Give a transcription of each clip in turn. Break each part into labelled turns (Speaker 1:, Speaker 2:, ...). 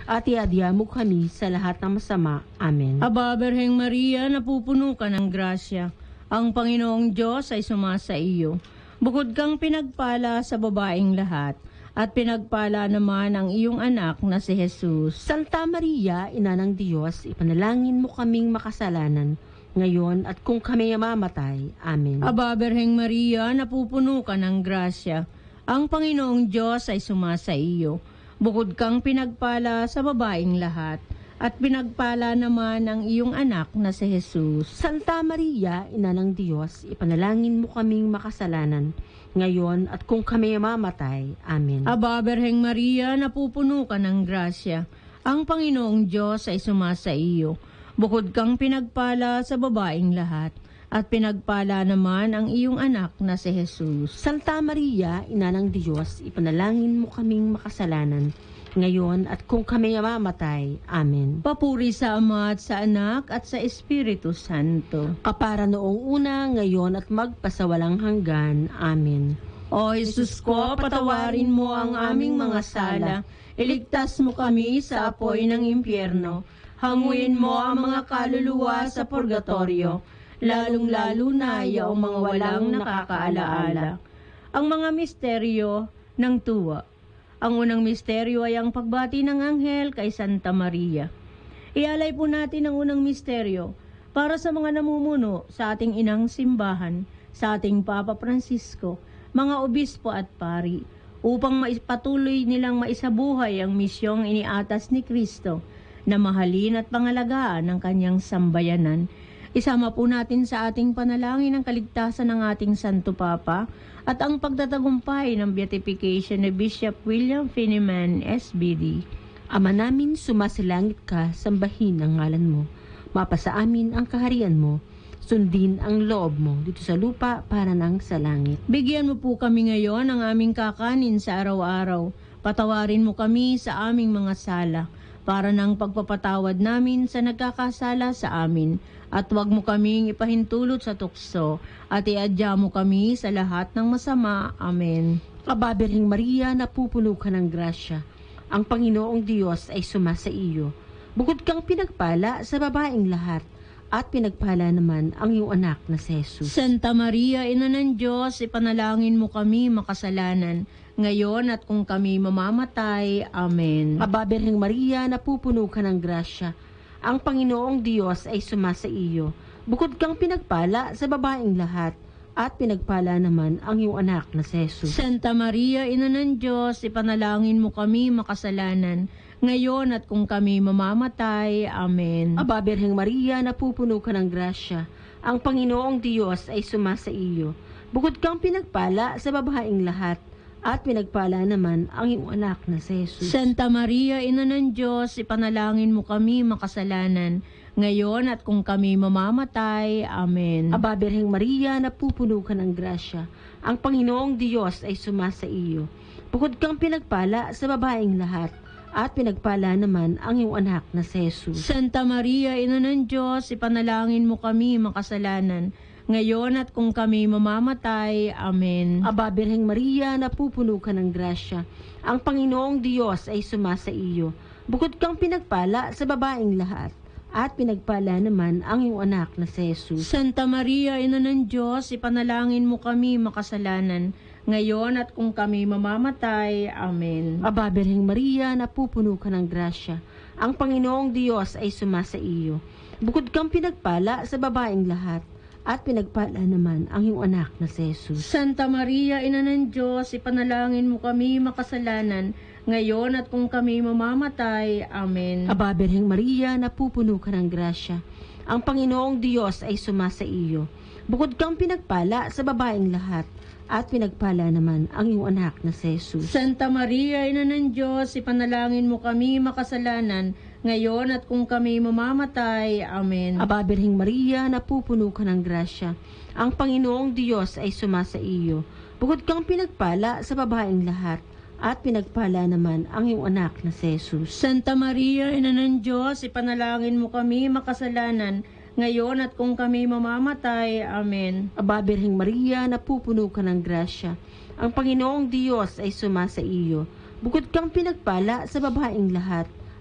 Speaker 1: at iadya mo kami sa lahat ng masama. Amen.
Speaker 2: Aba, Berheng Maria, napupuno ka ng grasya. Ang Panginoong Diyos ay sumasa iyo. Bukod kang pinagpala sa babaeng lahat, at pinagpala naman ang iyong anak na si Jesus.
Speaker 1: Santa Maria, Ina ng Diyos, ipanalangin mo kaming makasalanan, ngayon at kung kami mamatay. Amen.
Speaker 2: Aba, Berheng Maria, napupuno ka ng grasya. Ang Panginoong Diyos ay sumasa iyo. Bukod kang pinagpala sa babaeng lahat, at pinagpala naman ang iyong anak na si Jesus.
Speaker 1: Santa Maria, Ina ng Diyos, ipanalangin mo kaming makasalanan, ngayon at kung kami mamatay. Amen.
Speaker 2: Aba, Berheng Maria, napupuno ka ng grasya. Ang Panginoong Diyos ay sumasa iyo. Bukod kang pinagpala sa babaeng lahat, at pinagpala naman ang iyong anak na si Jesus.
Speaker 1: Santa Maria, Ina ng Diyos, ipanalangin mo kaming makasalanan, ngayon at kung kami mamatay. Amen.
Speaker 2: Papuri sa Ama at sa Anak at sa Espiritu Santo.
Speaker 1: Kapara noong una, ngayon at magpasawalang hanggan. Amen.
Speaker 2: O Jesus ko, patawarin mo ang aming mga sala. Iligtas mo kami sa apoy ng impyerno. Hanguin mo ang mga kaluluwa sa purgatorio, lalong-lalo na yaong mga walang nakakaalaala. Ang mga misteryo ng tuwa. Ang unang misteryo ay ang pagbati ng anghel kay Santa Maria. Ialay po natin ang unang misteryo para sa mga namumuno sa ating inang simbahan, sa ating Papa Francisco, mga obispo at pari, upang patuloy nilang maisabuhay ang misyong iniatas ni Kristo na mahalin at pangalagaan ng kanyang sambayanan. Isama po natin sa ating panalangin ang kaligtasan ng ating Santo Papa at ang pagtatagumpay ng beatification ni Bishop William Finiman, SBD.
Speaker 1: Ama namin, sumasalangit ka, sambahin ang ngalan mo. Mapasa amin ang kaharian mo. Sundin ang loob mo dito sa lupa para nang sa langit.
Speaker 2: Bigyan mo po kami ngayon ng aming kakanin sa araw-araw. Patawarin mo kami sa aming mga sala, para ng pagpapatawad namin sa nagkakasala sa amin. At huwag mo kaming ipahintulot sa tukso, at iadya mo kami sa lahat ng masama. Amen.
Speaker 1: Aba, Berheng Maria, napupuno ka ng grasya. Ang Panginoong Diyos ay sumasa iyo. Bukod kang pinagpala sa babaeng lahat, at pinagpala naman ang iyong anak na si Jesus.
Speaker 2: Santa Maria, Ina ng Diyos, ipanalangin mo kami makasalanan, ngayon at kung kami mamamatay. Amen.
Speaker 1: Aba, Berheng Maria, napupuno ka ng grasya. Ang Panginoong Diyos ay sumasa iyo. Bukod kang pinagpala sa babaeng lahat, at pinagpala naman ang iyong anak na si Jesus.
Speaker 2: Santa Maria, Ina ng Diyos, ipanalangin mo kami makasalanan, ngayon at kung kami mamamatay. Amen.
Speaker 1: Aba, Berheng Maria, napupuno ka ng grasya. Ang Panginoong Diyos ay sumasa iyo. Bukod kang pinagpala sa babaeng lahat, at pinagpala naman ang iyong anak na si Jesus.
Speaker 2: Santa Maria, Ina ng Diyos, ipanalangin mo kami makasalanan, ngayon at kung kami mamamatay. Amen.
Speaker 1: Aba, Berheng Maria, napupuno ka ng grasya. Ang Panginoong Diyos ay sumasa iyo. Bukod kang pinagpala sa babaeng lahat, at pinagpala naman ang iyong anak na si Jesus.
Speaker 2: Santa Maria, Ina ng Diyos, ipanalangin mo kami makasalanan, ngayon at kung kami mamamatay. Amen.
Speaker 1: Aba, Berheng Maria, napupuno ka ng grasya. Ang Panginoong Diyos ay sumasa iyo. Bukod kang pinagpala sa babaeng lahat, at pinagpala naman ang iyong anak na si Jesus.
Speaker 2: Santa Maria, Ina ng Diyos, ipanalangin mo kami makasalanan, ngayon at kung kami mamamatay. Amen.
Speaker 1: Aba, Berheng Maria, napupuno ka ng grasya. Ang Panginoong Diyos ay sumasa iyo. Bukod kang pinagpala sa babaeng lahat, at pinagpala naman ang iyong anak na si Jesus.
Speaker 2: Santa Maria, Ina ng Diyos, ipanalangin mo kami makasalanan, ngayon at kung kami mamamatay. Amen.
Speaker 1: Aba, Berheng Maria, napupuno ka ng grasya. Ang Panginoong Diyos ay sumasa iyo. Bukod kang pinagpala sa babaeng lahat, at pinagpala naman ang iyong anak na si Jesus.
Speaker 2: Santa Maria, Ina ng Diyos, ipanalangin mo kami makasalanan, ngayon at kung kami mamamatay. Amen.
Speaker 1: Aba, Berheng Maria, napupuno ka ng grasya. Ang Panginoong Diyos ay sumasa iyo. Bukod kang pinagpala sa babaeng lahat, at pinagpala naman ang iyong anak na si Jesus.
Speaker 2: Santa Maria, Ina ng Diyos, ipanalangin mo kami makasalanan, ngayon at kung kami mamamatay. Amen.
Speaker 1: Aba, Birheng Maria, napupuno ka ng grasya. Ang Panginoong Diyos ay sumasa iyo. Bukod kang pinagpala sa babaeng lahat,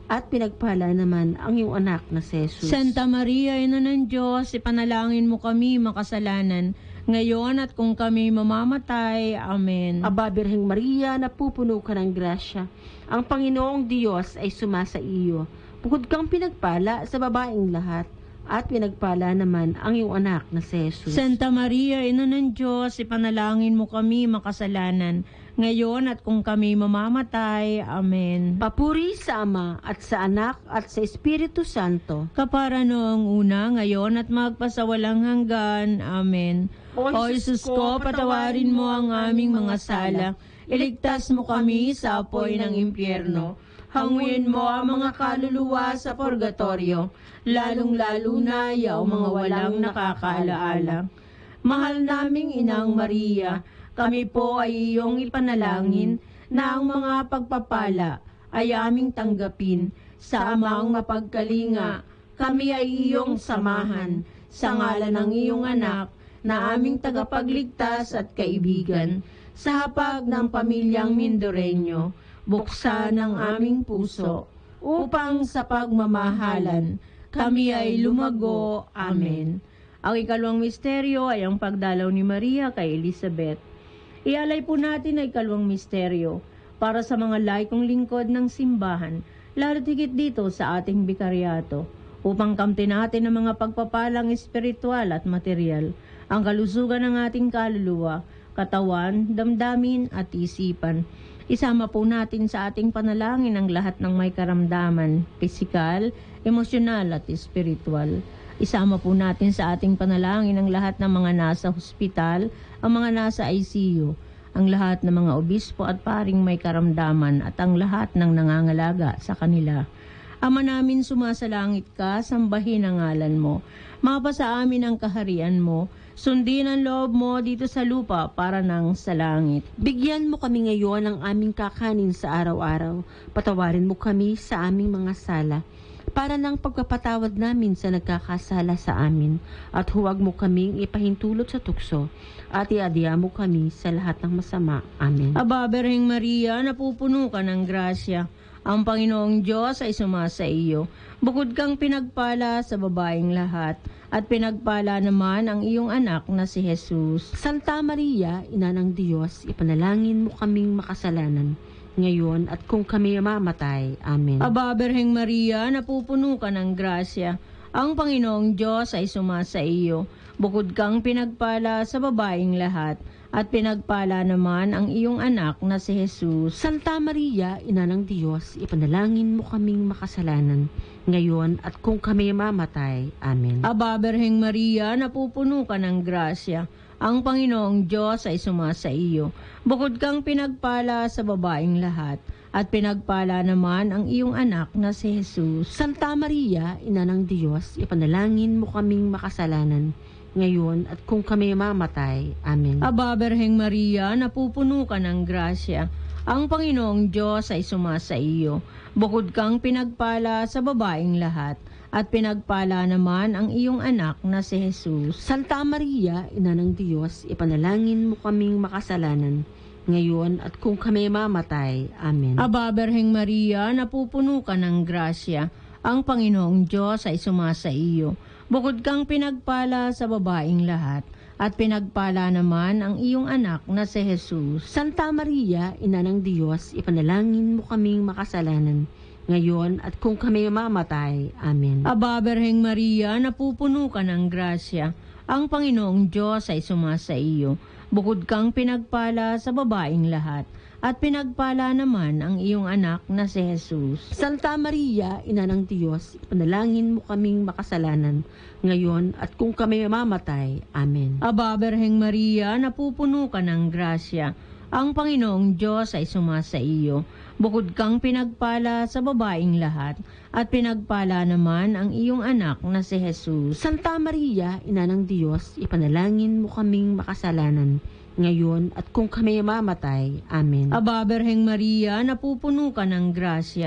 Speaker 1: at pinagpala naman ang iyong anak na si Jesus.
Speaker 2: Santa Maria, Ina ng Diyos, ipanalangin mo kami makasalanan, ngayon at kung kami mamamatay. Amen.
Speaker 1: Aba, Birheng Maria, napupuno ka ng grasya. Ang Panginoong Diyos ay sumasa iyo. Bukod kang pinagpala sa babaeng lahat, at pinagpala naman ang iyong anak na si Jesus.
Speaker 2: Santa Maria, Ina ng Diyos, ipanalangin mo kami makasalanan, ngayon at kung kami mamamatay. Amen.
Speaker 1: Papuri sa Ama at sa Anak at sa Espiritu Santo.
Speaker 2: Kapara noong una, ngayon at magpasawalang hanggan. Amen. O Jesus ko, patawarin mo ang aming mga sala. Iligtas mo kami sa apoy ng impyerno. Hanguin mo ang mga kaluluwa sa purgatorio, lalong-lalo na yaong mga walang nakakaalaala. Mahal naming Inang Maria, kami po ay iyong ipanalangin na ang mga pagpapala ay aming tanggapin. Sa amang mapagkalinga, kami ay iyong samahan. Sa ngalan ng iyong anak, na aming tagapagligtas at kaibigan, sa hapag ng pamilyang Mindoreño, buksan ang aming puso, upang sa pagmamahalan, kami ay lumago. Amen. Ang ikalawang misteryo ay ang pagdalaw ni Maria kay Elizabeth. Ialay po natin ang ikalawang misteryo para sa mga laikong lingkod ng simbahan, lalo't higit dito sa ating bikaryato, upang kamtin natin ang mga pagpapalang espiritual at material, ang kalusugan ng ating kaluluwa, katawan, damdamin at isipan. Isama po natin sa ating panalangin ang lahat ng may karamdaman, pisikal, emosyonal at espiritual. Isama po natin sa ating panalangin ang lahat ng mga nasa hospital, ang mga nasa ICU, ang lahat ng mga obispo at paring may karamdaman at ang lahat ng nangangalaga sa kanila. Ama namin sumasalangit ka, sambahin ang ngalan mo. Mapasa amin ang kaharian mo. Sundin ang loob mo dito sa lupa para nang sa langit.
Speaker 1: Bigyan mo kami ngayon ng aming kakanin sa araw-araw. Patawarin mo kami sa aming mga sala, para ng pagpapatawad namin sa nagkakasala sa amin. At huwag mo kaming ipahintulot sa tukso, at iadya mo kami sa lahat ng masama. Amen.
Speaker 2: Aba, Birheng Maria, napupuno ka ng grasya. Ang Panginoong Diyos ay sumasa iyo. Bukod kang pinagpala sa babaeng lahat, at pinagpala naman ang iyong anak na si Jesus.
Speaker 1: Santa Maria, Ina ng Diyos, ipanalangin mo kaming makasalanan, ngayon at kung kami mamatay. Amen.
Speaker 2: Aba, Birheng Maria, napupuno ka ng grasya. Ang Panginoong Diyos ay sumasa iyo. Bukod kang pinagpala sa babaeng lahat, at pinagpala naman ang iyong anak na si Jesus.
Speaker 1: Santa Maria, Ina ng Diyos, ipanalangin mo kaming makasalanan, ngayon at kung kami mamatay. Amen.
Speaker 2: Aba, Birheng Maria, napupuno ka ng grasya. Ang Panginoong Diyos ay sumasa iyo. Bukod kang pinagpala sa babaeng lahat, at pinagpala naman ang iyong anak na si Jesus.
Speaker 1: Santa Maria, Ina ng Diyos, ipanalangin mo kaming makasalanan, ngayon at kung kami mamatay. Amen.
Speaker 2: Aba, Birheng Maria, napupuno ka ng grasya. Ang Panginoong Diyos ay sumasa iyo. Bukod kang pinagpala sa babaeng lahat, at pinagpala naman ang iyong anak na si Jesus.
Speaker 1: Santa Maria, Ina ng Diyos, ipanalangin mo kaming makasalanan, ngayon at kung kami mamatay. Amen.
Speaker 2: Aba, Birheng Maria, napupuno ka ng grasya. Ang Panginoong Diyos ay sumasa iyo. Bukod kang pinagpala sa babaeng lahat, at pinagpala naman ang iyong anak na si Jesus.
Speaker 1: Santa Maria, Ina ng Diyos, ipanalangin mo kaming makasalanan, ngayon at kung kami mamatay. Amen.
Speaker 2: Aba, Birheng Maria, napupuno ka ng grasya. Ang Panginoong Diyos ay sumasa iyo. Bukod kang pinagpala sa babaeng lahat, at pinagpala naman ang iyong anak na si Jesus.
Speaker 1: Santa Maria, Ina ng Diyos, ipanalangin mo kaming makasalanan, ngayon at kung kami mamatay. Amen.
Speaker 2: Aba, Birheng Maria, napupuno ka ng grasya. Ang Panginoong Diyos ay sumasa iyo. Bukod kang pinagpala sa babaeng lahat, at pinagpala naman ang iyong anak na si Jesus.
Speaker 1: Santa Maria, Ina ng Diyos, ipanalangin mo kaming makasalanan, ngayon at kung kami mamatay. Amen.
Speaker 2: Aba, Birheng Maria, napupuno ka ng grasya.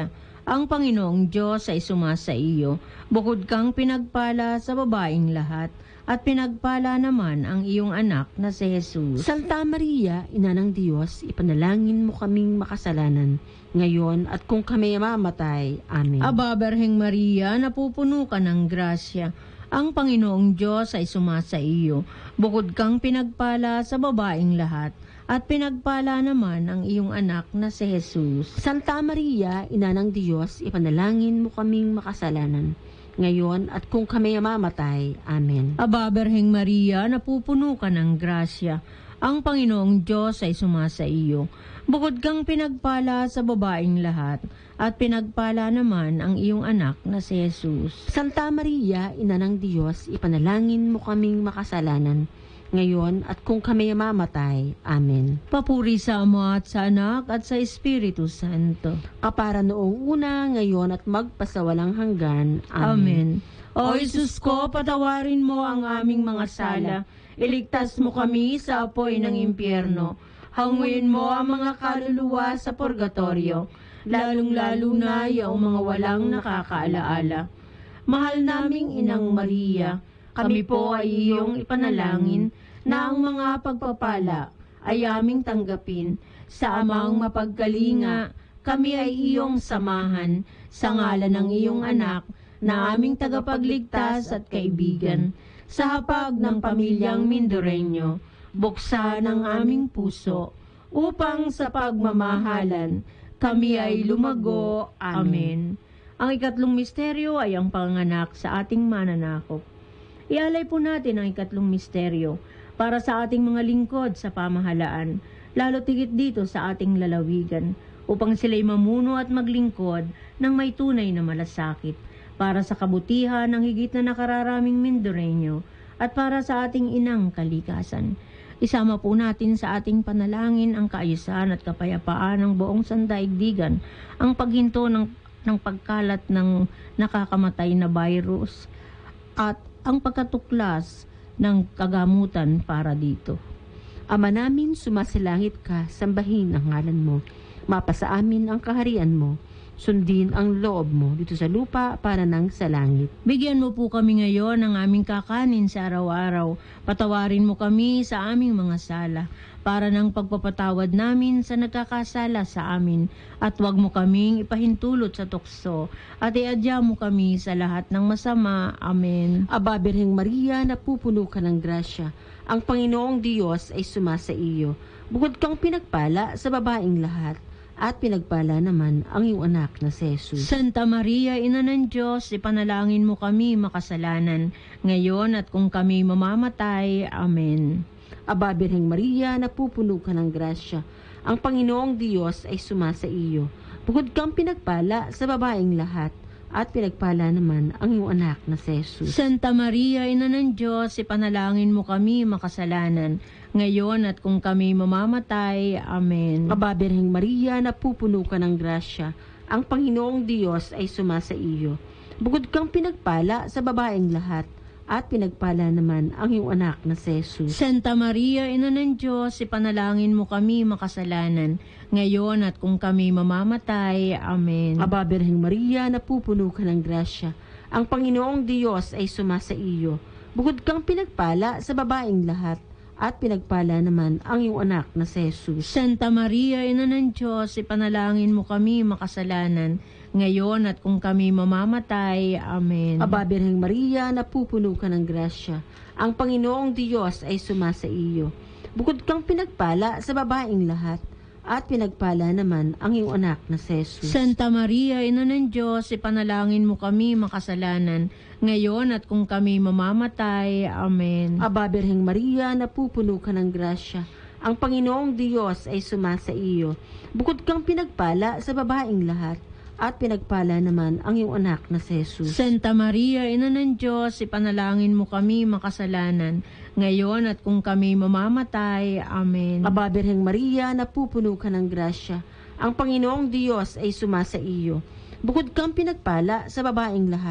Speaker 2: Ang Panginoong Diyos ay sumasa iyo. Bukod kang pinagpala sa babaeng lahat, at pinagpala naman ang iyong anak na si Jesus.
Speaker 1: Santa Maria, Ina ng Diyos, ipanalangin mo kaming makasalanan, ngayon at kung kami mamatay. Amen.
Speaker 2: Aba, Berheng Maria, napupuno ka ng grasya. Ang Panginoong Diyos ay sumasa iyo. Bukod kang pinagpala sa babaeng lahat, at pinagpala naman ang iyong anak na si Jesus.
Speaker 1: Santa Maria, Ina ng Diyos, ipanalangin mo kaming makasalanan, ngayon at kung kami mamatay. Amen.
Speaker 2: Aba, Berheng Maria, napupuno ka ng grasya. Ang Panginoong Diyos ay sumasa iyo. Bukod kang pinagpala sa babaeng lahat, at pinagpala naman ang iyong anak na si Jesus.
Speaker 1: Santa Maria, Ina ng Diyos, ipanalangin mo kaming makasalanan, ngayon at kung kami mamatay. Amen.
Speaker 2: Papuri sa Ama at sa Anak at sa Espiritu Santo.
Speaker 1: Kapara noong una, ngayon at magpasawalang hanggan.
Speaker 2: Amen. O Isus ko, patawarin mo ang aming mga sala. Iligtas mo kami sa apoy ng impyerno. Hanguin mo ang mga kaluluwa sa purgatorio, lalong-lalo na yung mga walang nakakaalaala. Mahal naming Inang Maria, kami po ay iyong ipanalangin na ang mga pagpapala ay aming tanggapin. Sa amang mapagkalinga, kami ay iyong samahan sa ngalan ng iyong anak na aming tagapagligtas at kaibigan. Sa hapag ng pamilyang Mindoreño, buksan ang aming puso upang sa pagmamahalan kami ay lumago. Amen. Ang ikatlong misteryo ay ang panganak sa ating mananakop. Ialay po natin ang ikatlong misteryo para sa ating mga lingkod sa pamahalaan, lalo tigit dito sa ating lalawigan, upang sila'y mamuno at maglingkod ng may tunay na malasakit, para sa kabutihan ng higit na nakararaming Mindoreño, at para sa ating inang kalikasan. Isama po natin sa ating panalangin ang kaayusan at kapayapaan ng buong sandaigdigan, ang paghinto ng pagkalat ng nakakamatay na virus, at ang pagkatuklas ng kagamutan para dito.
Speaker 1: Ama namin, sumasalangit ka, sambahin ang ngalan mo. Mapasa amin ang kaharian mo. Sundin ang loob mo dito sa lupa para nang sa langit.
Speaker 2: Bigyan mo po kami ngayon ng aming kakanin sa araw-araw. Patawarin mo kami sa aming mga sala, para ng pagpapatawad namin sa nagkakasala sa amin. At huwag mo kaming ipahintulot sa tukso, at iadya mo kami sa lahat ng masama. Amen.
Speaker 1: Aba, Birheng Maria, napupuno ka ng grasya. Ang Panginoong Diyos ay sumasa iyo. Bukod kang pinagpala sa babaeng lahat, at pinagpala naman ang iyong anak na si Jesus.
Speaker 2: Santa Maria, Ina ng Diyos, ipanalangin mo kami makasalanan, ngayon at kung kami mamamatay. Amen.
Speaker 1: Aba, Birheng Maria, napupuno ka ng grasya. Ang Panginoong Diyos ay sumasa iyo. Bukod kang pinagpala sa babaeng lahat, at pinagpala naman ang iyong anak na si Jesus.
Speaker 2: Santa Maria, Ina ng Diyos, ipanalangin mo kami makasalanan, ngayon at kung kami mamamatay. Amen.
Speaker 1: Aba, Birheng Maria, napupuno ka ng grasya. Ang Panginoong Diyos ay sumasa iyo. Bukod kang pinagpala sa babaeng lahat, at pinagpala naman ang iyong anak na si Jesus.
Speaker 2: Santa Maria, Ina ng Diyos, ipanalangin mo kami makasalanan, ngayon at kung kami mamamatay. Amen.
Speaker 1: Aba, Birheng Maria, napupuno ka ng grasya. Ang Panginoong Diyos ay sumasa iyo. Bukod kang pinagpala sa babaeng lahat, at pinagpala naman ang iyong anak na si Jesus.
Speaker 2: Santa Maria, Ina ng Diyos, ipanalangin mo kami makasalanan, ngayon at kung kami mamamatay. Amen.
Speaker 1: Aba, Birheng Maria, napupuno ka ng grasya. Ang Panginoong Diyos ay sumasa iyo. Bukod kang pinagpala sa babaeng lahat, at pinagpala naman ang iyong anak na si Jesus.
Speaker 2: Santa Maria, Ina ng Diyos, ipanalangin mo kami makasalanan, ngayon at kung kami mamamatay. Amen.
Speaker 1: Aba, Birheng Maria, napupuno ka ng grasya. Ang Panginoong Diyos ay sumasa iyo. Bukod kang pinagpala sa babaeng lahat, at pinagpala naman ang iyong anak na si Jesus.
Speaker 2: Santa Maria, Ina ng Diyos, ipanalangin mo kami makasalanan, ngayon at kung kami mamamatay. Amen.
Speaker 1: Aba, Birheng Maria, napupuno ka ng grasya. Ang Panginoong Diyos ay sumasa iyo. Bukod kang pinagpala sa babaeng lahat,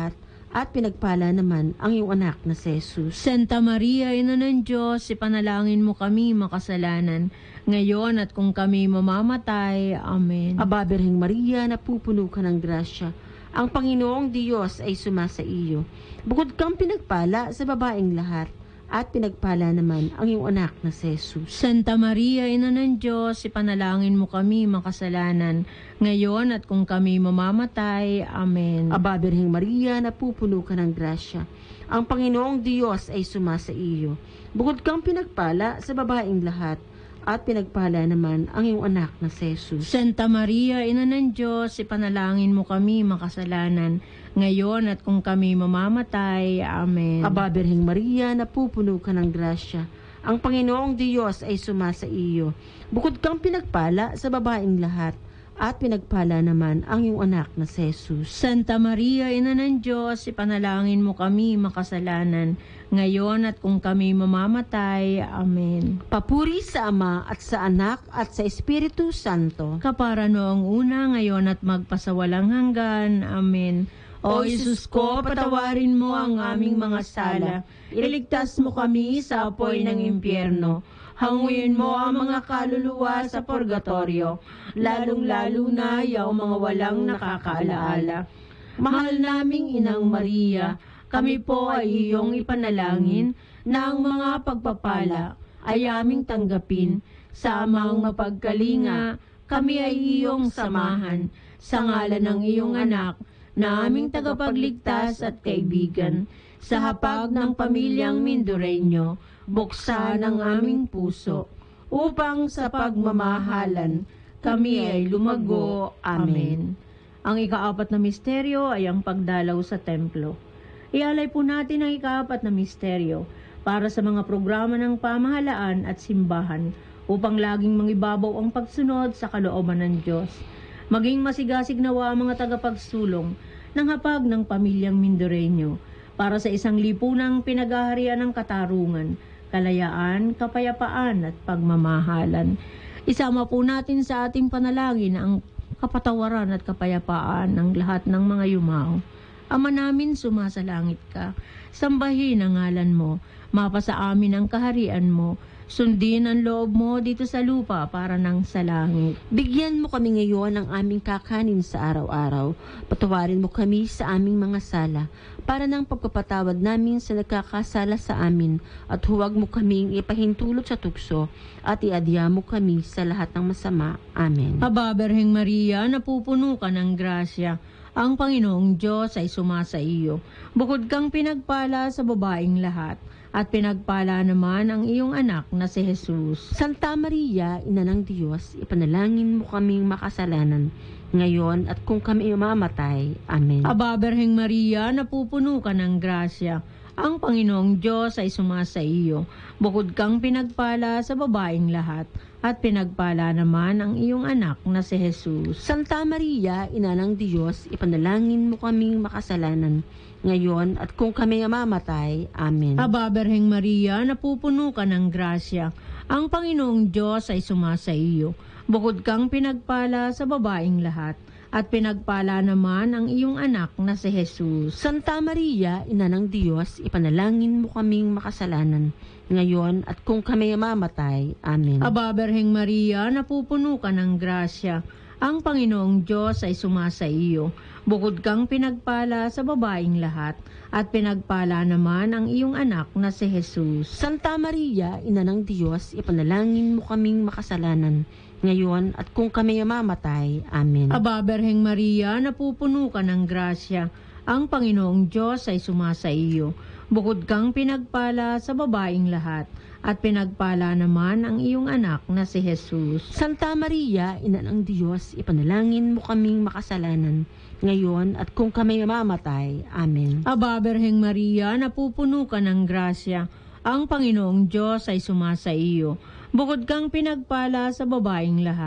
Speaker 1: at pinagpala naman ang iyong anak na si Jesus.
Speaker 2: Santa Maria, Ina ng Diyos, ipanalangin mo kami makasalanan, ngayon at kung kami mamamatay. Amen.
Speaker 1: Aba, Birheng Maria, napupuno ka ng grasya. Ang Panginoong Diyos ay sumasa iyo. Bukod kang pinagpala sa babaeng lahat, at pinagpala naman ang iyong anak na si Jesus.
Speaker 2: Santa Maria, Ina ng Diyos, ipanalangin mo kami makasalanan, ngayon at kung kami mamamatay. Amen.
Speaker 1: Aba, Birheng Maria, napupuno ka ng grasya. Ang Panginoong Diyos ay sumasa iyo. Bukod kang pinagpala sa babaeng lahat, at pinagpala naman ang iyong anak na si Jesus.
Speaker 2: Santa Maria, Ina ng Diyos, ipanalangin mo kami makasalanan, ngayon at kung kami mamamatay. Amen.
Speaker 1: Aba, Birheng Maria, napupuno ka ng grasya. Ang Panginoong Diyos ay sumasa iyo. Bukod kang pinagpala sa babaeng lahat, at pinagpala naman ang iyong anak na si Jesus.
Speaker 2: Santa Maria, Ina ng Diyos, ipanalangin mo kami makasalanan, ngayon at kung kami mamamatay. Amen.
Speaker 1: Papuri sa Ama at sa Anak at sa Espiritu Santo.
Speaker 2: Kapara noong una, ngayon at magpasawalang hanggan. Amen. O Isus ko, patawarin mo ang aming mga sala. Iligtas mo kami sa apoy ng impyerno. Hanguin mo ang mga kaluluwa sa purgatorio, lalong-lalo na yaw mga walang nakakaalaala. Mahal naming Inang Maria, kami po ay iyong ipanalangin na ang mga pagpapala ay aming tanggapin. Sa amang mapagkalinga, kami ay iyong samahan. Sa ngalan ng iyong anak, na aming tagapagligtas at kaibigan, sa hapag ng pamilyang Mindoreño, buksan ang aming puso, upang sa pagmamahalan, kami ay lumago. Amen. Ang ikaapat na misteryo ay ang pagdalaw sa templo. Ialay po natin ang ikaapat na misteryo para sa mga programa ng pamahalaan at simbahan upang laging mangibabaw ang pagsunod sa kalooban ng Diyos. Maging masigasig nawa ang mga tagapagsulong ng hapag ng pamilyang Mindoreño para sa isang lipunang pinag-aharian ng katarungan, kalayaan, kapayapaan at pagmamahalan. Isama po natin sa ating panalangin ang kapatawaran at kapayapaan ng lahat ng mga yumao. Ama namin, sumasalangit ka. Sambahin ang ngalan mo. Mapasa amin ang kaharian mo. Sundin ang loob mo dito sa lupa para nang sa langit.
Speaker 1: Bigyan mo kami ngayon ng aming kakanin sa araw-araw. Patawarin mo kami sa aming mga sala, para ng pagpapatawad namin sa nagkakasala sa amin, at huwag mo kaming ipahintulot sa tukso, at iadya mo kami sa lahat ng masama. Amen.
Speaker 2: Aba, Birheng Maria, napupuno ka ng grasya. Ang Panginoong Diyos ay sumasa iyo. Bukod kang pinagpala sa babaeng lahat, at pinagpala naman ang iyong anak na si Jesus.
Speaker 1: Santa Maria, Ina ng Diyos, ipanalangin mo kaming makasalanan, ngayon at kung kami mamatay. Amen.
Speaker 2: Aba, Birheng Maria, napupuno ka ng grasya. Ang Panginoong Diyos ay sumasa iyo. Bukod kang pinagpala sa babaeng lahat, at pinagpala naman ang iyong anak na si Jesus.
Speaker 1: Santa Maria, Ina ng Diyos, ipanalangin mo kaming makasalanan, ngayon at kung kami mamatay. Amen.
Speaker 2: Aba, Birheng Maria, napupuno ka ng grasya. Ang Panginoong Diyos ay sumasa iyo. Bukod kang pinagpala sa babaeng lahat, at pinagpala naman ang iyong anak na si Jesus.
Speaker 1: Santa Maria, Ina ng Diyos, ipanalangin mo kaming makasalanan, ngayon at kung kami mamatay. Amen.
Speaker 2: Aba, Birheng Maria, napupuno ka ng grasya. Ang Panginoong Diyos ay sumasa iyo. Bukod kang pinagpala sa babaeng lahat, at pinagpala naman ang iyong anak na si Jesus.
Speaker 1: Santa Maria, Ina ng Diyos, ipanalangin mo kaming makasalanan, ngayon at kung kami mamatay. Amen.
Speaker 2: Aba, Birheng Maria, napupuno ka ng grasya. Ang Panginoong Diyos ay sumasa iyo. Bukod kang pinagpala sa babaeng lahat, at pinagpala naman ang iyong anak na si Jesus.
Speaker 1: Santa Maria, Ina ng Diyos, ipanalangin mo kaming makasalanan, ngayon at kung kami mamatay. Amen.
Speaker 2: Aba, Birheng Maria, napupuno ka ng grasya. Ang Panginoong Diyos ay sumasa iyo. Bukod kang pinagpala sa babaeng lahat,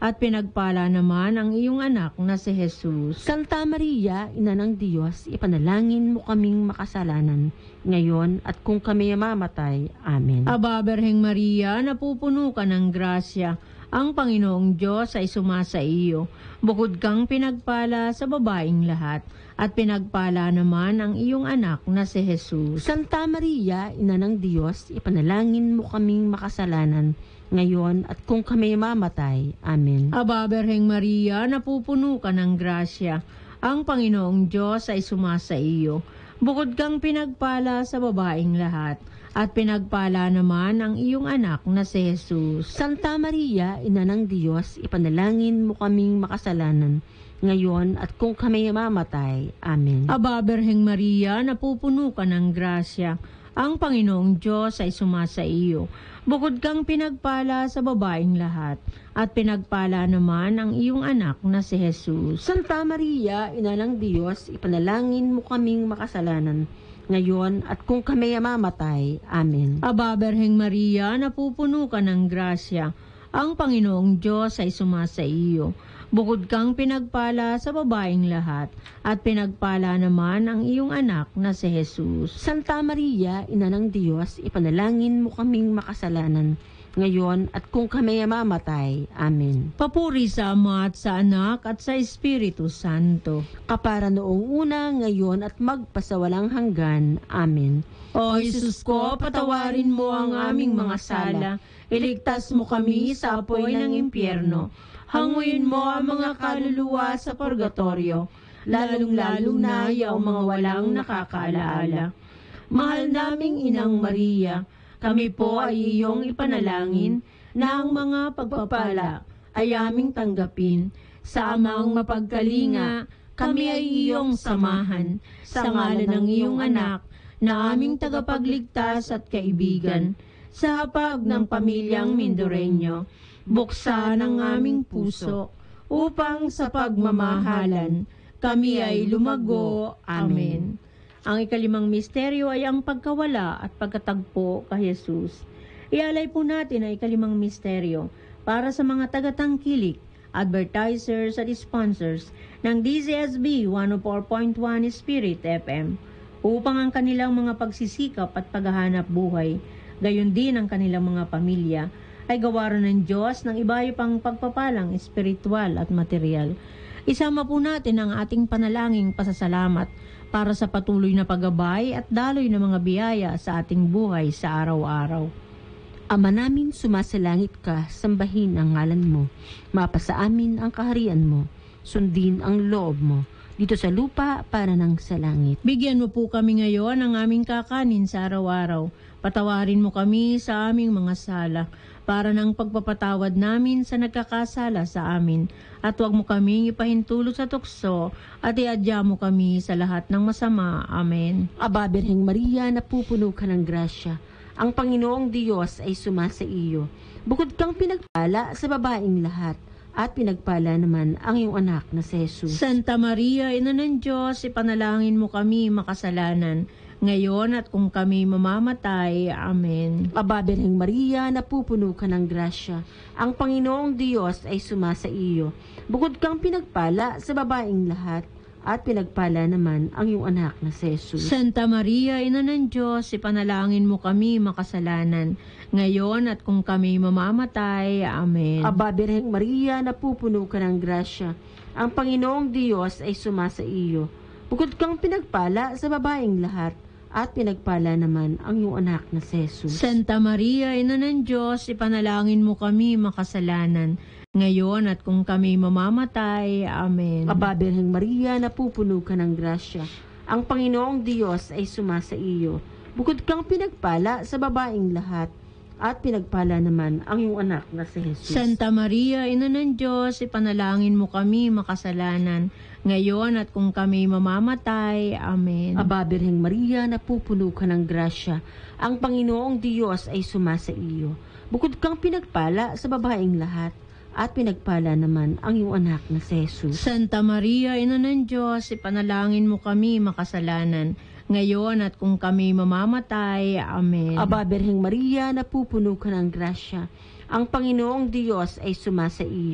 Speaker 2: at pinagpala naman ang iyong anak na si Jesus.
Speaker 1: Santa Maria, Ina ng Diyos, ipanalangin mo kaming makasalanan, ngayon at kung kami mamatay. Amen.
Speaker 2: Aba, Berheng Maria, napupuno ka ng grasya. Ang Panginoong Diyos ay sumasa iyo. Bukod kang pinagpala sa babaeng lahat, at pinagpala naman ang iyong anak na si Jesus.
Speaker 1: Santa Maria, Ina ng Diyos, ipanalangin mo kaming makasalanan, ngayon at kung kami mamatay. Amen.
Speaker 2: Aba, Berheng Maria, napupuno ka ng grasya. Ang Panginoong Diyos ay sumasa iyo. Bukod kang pinagpala sa babaeng lahat, at pinagpala naman ang iyong anak na si Jesus.
Speaker 1: Santa Maria, Ina ng Diyos, ipanalangin mo kaming makasalanan, ngayon at kung kami mamatay. Amen.
Speaker 2: Aba, Berheng Maria, napupuno ka ng grasya. Ang Panginoong Diyos ay sumasa iyo. Bukod kang pinagpala sa babaeng lahat, at pinagpala naman ang iyong anak na si Jesus.
Speaker 1: Santa Maria, Ina ng Diyos, ipanalangin mo kaming makasalanan, ngayon at kung kami mamatay. Amen.
Speaker 2: Aba, Berheng Maria, napupuno ka ng grasya. Ang Panginoong Diyos ay sumasa iyo. Bukod kang pinagpala sa babaeng lahat, at pinagpala naman ang iyong anak na si Jesus.
Speaker 1: Santa Maria, Ina ng Diyos, ipanalangin mo kaming makasalanan, ngayon at kung kami mamatay. Amen.
Speaker 2: Papuri sa Ama at sa Anak at sa Espiritu Santo.
Speaker 1: Kapara noong una, ngayon at magpasawalang hanggan. Amen.
Speaker 2: O Jesus ko, patawarin mo ang aming mga sala. Iligtas mo kami sa apoy ng impyerno. Hanguin mo ang mga kaluluwa sa purgatorio, lalong-lalo na yung mga walang nakakaalaala. Mahal naming Inang Maria, kami po ay iyong ipanalangin na ang mga pagpapala ay aming tanggapin. Sa amang mapagkalinga, kami ay iyong samahan. Sa ngalan ng iyong anak, na aming tagapagligtas at kaibigan, sa hapag ng pamilyang Mindoreño, buksan ang aming puso upang sa pagmamahalan kami ay lumago. Amen. Ang ikalimang misteryo ay ang pagkawala at pagkatagpo kay Jesus. Ialay po natin ang ikalimang misteryo para sa mga tagatangkilik, advertisers at sponsors ng DZSB 104.1 Spirit FM upang ang kanilang mga pagsisikap at paghahanap buhay, gayon din ang kanilang mga pamilya, ay gawaran ng Diyos ng iba pang pagpapalang espiritual at material. Isama po natin ang ating panalangin pasasalamat para sa patuloy na paggabay at daloy ng mga biyaya sa ating buhay sa araw-araw.
Speaker 1: Ama namin, sumasalangit ka, sambahin ang ngalan mo. Mapasa amin ang kaharian mo. Sundin ang loob mo, dito sa lupa para ng sa langit.
Speaker 2: Bigyan mo po kami ngayon ng aming kakanin sa araw-araw. Patawarin mo kami sa aming mga sala, para ng pagpapatawad namin sa nagkakasala sa amin. At huwag mo kaming ipahintulot sa tukso, at iadya mo kami sa lahat ng masama. Amen.
Speaker 1: Aba, Birheng Maria, napupuno ka ng grasya. Ang Panginoong Diyos ay sumasa iyo. Bukod kang pinagpala sa babaeng lahat, at pinagpala naman ang iyong anak na si Jesus.
Speaker 2: Santa Maria, Ina ng Diyos, ipanalangin mo kami makasalanan, ngayon at kung kami mamamatay. Amen.
Speaker 1: Aba, Birheng Maria, napupuno ka ng grasya. Ang Panginoong Diyos ay sumasa iyo. Bukod kang pinagpala sa babaeng lahat, at pinagpala naman ang iyong anak na si Jesus.
Speaker 2: Santa Maria, Ina ng Diyos, ipanalangin mo kami makasalanan, ngayon at kung kami mamamatay. Amen.
Speaker 1: Aba, Birheng Maria, napupuno ka ng grasya. Ang Panginoong Diyos ay sumasa iyo. Bukod kang pinagpala sa babaeng lahat, at pinagpala naman ang iyong anak na si Jesus.
Speaker 2: Santa Maria, Ina ng Diyos, ipanalangin mo kami makasalanan, ngayon at kung kami mamamatay. Amen.
Speaker 1: Aba, Birheng Maria, napupuno ka ng grasya. Ang Panginoong Diyos ay sumasa iyo. Bukod kang pinagpala sa babaeng lahat, at pinagpala naman ang iyong anak na si Jesus.
Speaker 2: Santa Maria, Ina ng Diyos, ipanalangin mo kami makasalanan, ngayon at kung kami mamamatay. Amen.
Speaker 1: Aba, Birheng Maria, napupuno ka ng grasya. Ang Panginoong Diyos ay sumasa iyo. Bukod kang pinagpala sa babaeng lahat, at pinagpala naman ang iyong anak na si Jesus.
Speaker 2: Santa Maria, Ina ng Diyos, ipanalangin mo kami makasalanan, ngayon at kung kami mamamatay. Amen.
Speaker 1: Aba, Birheng Maria, napupuno ka ng grasya. Ang Panginoong Diyos ay sumasa iyo.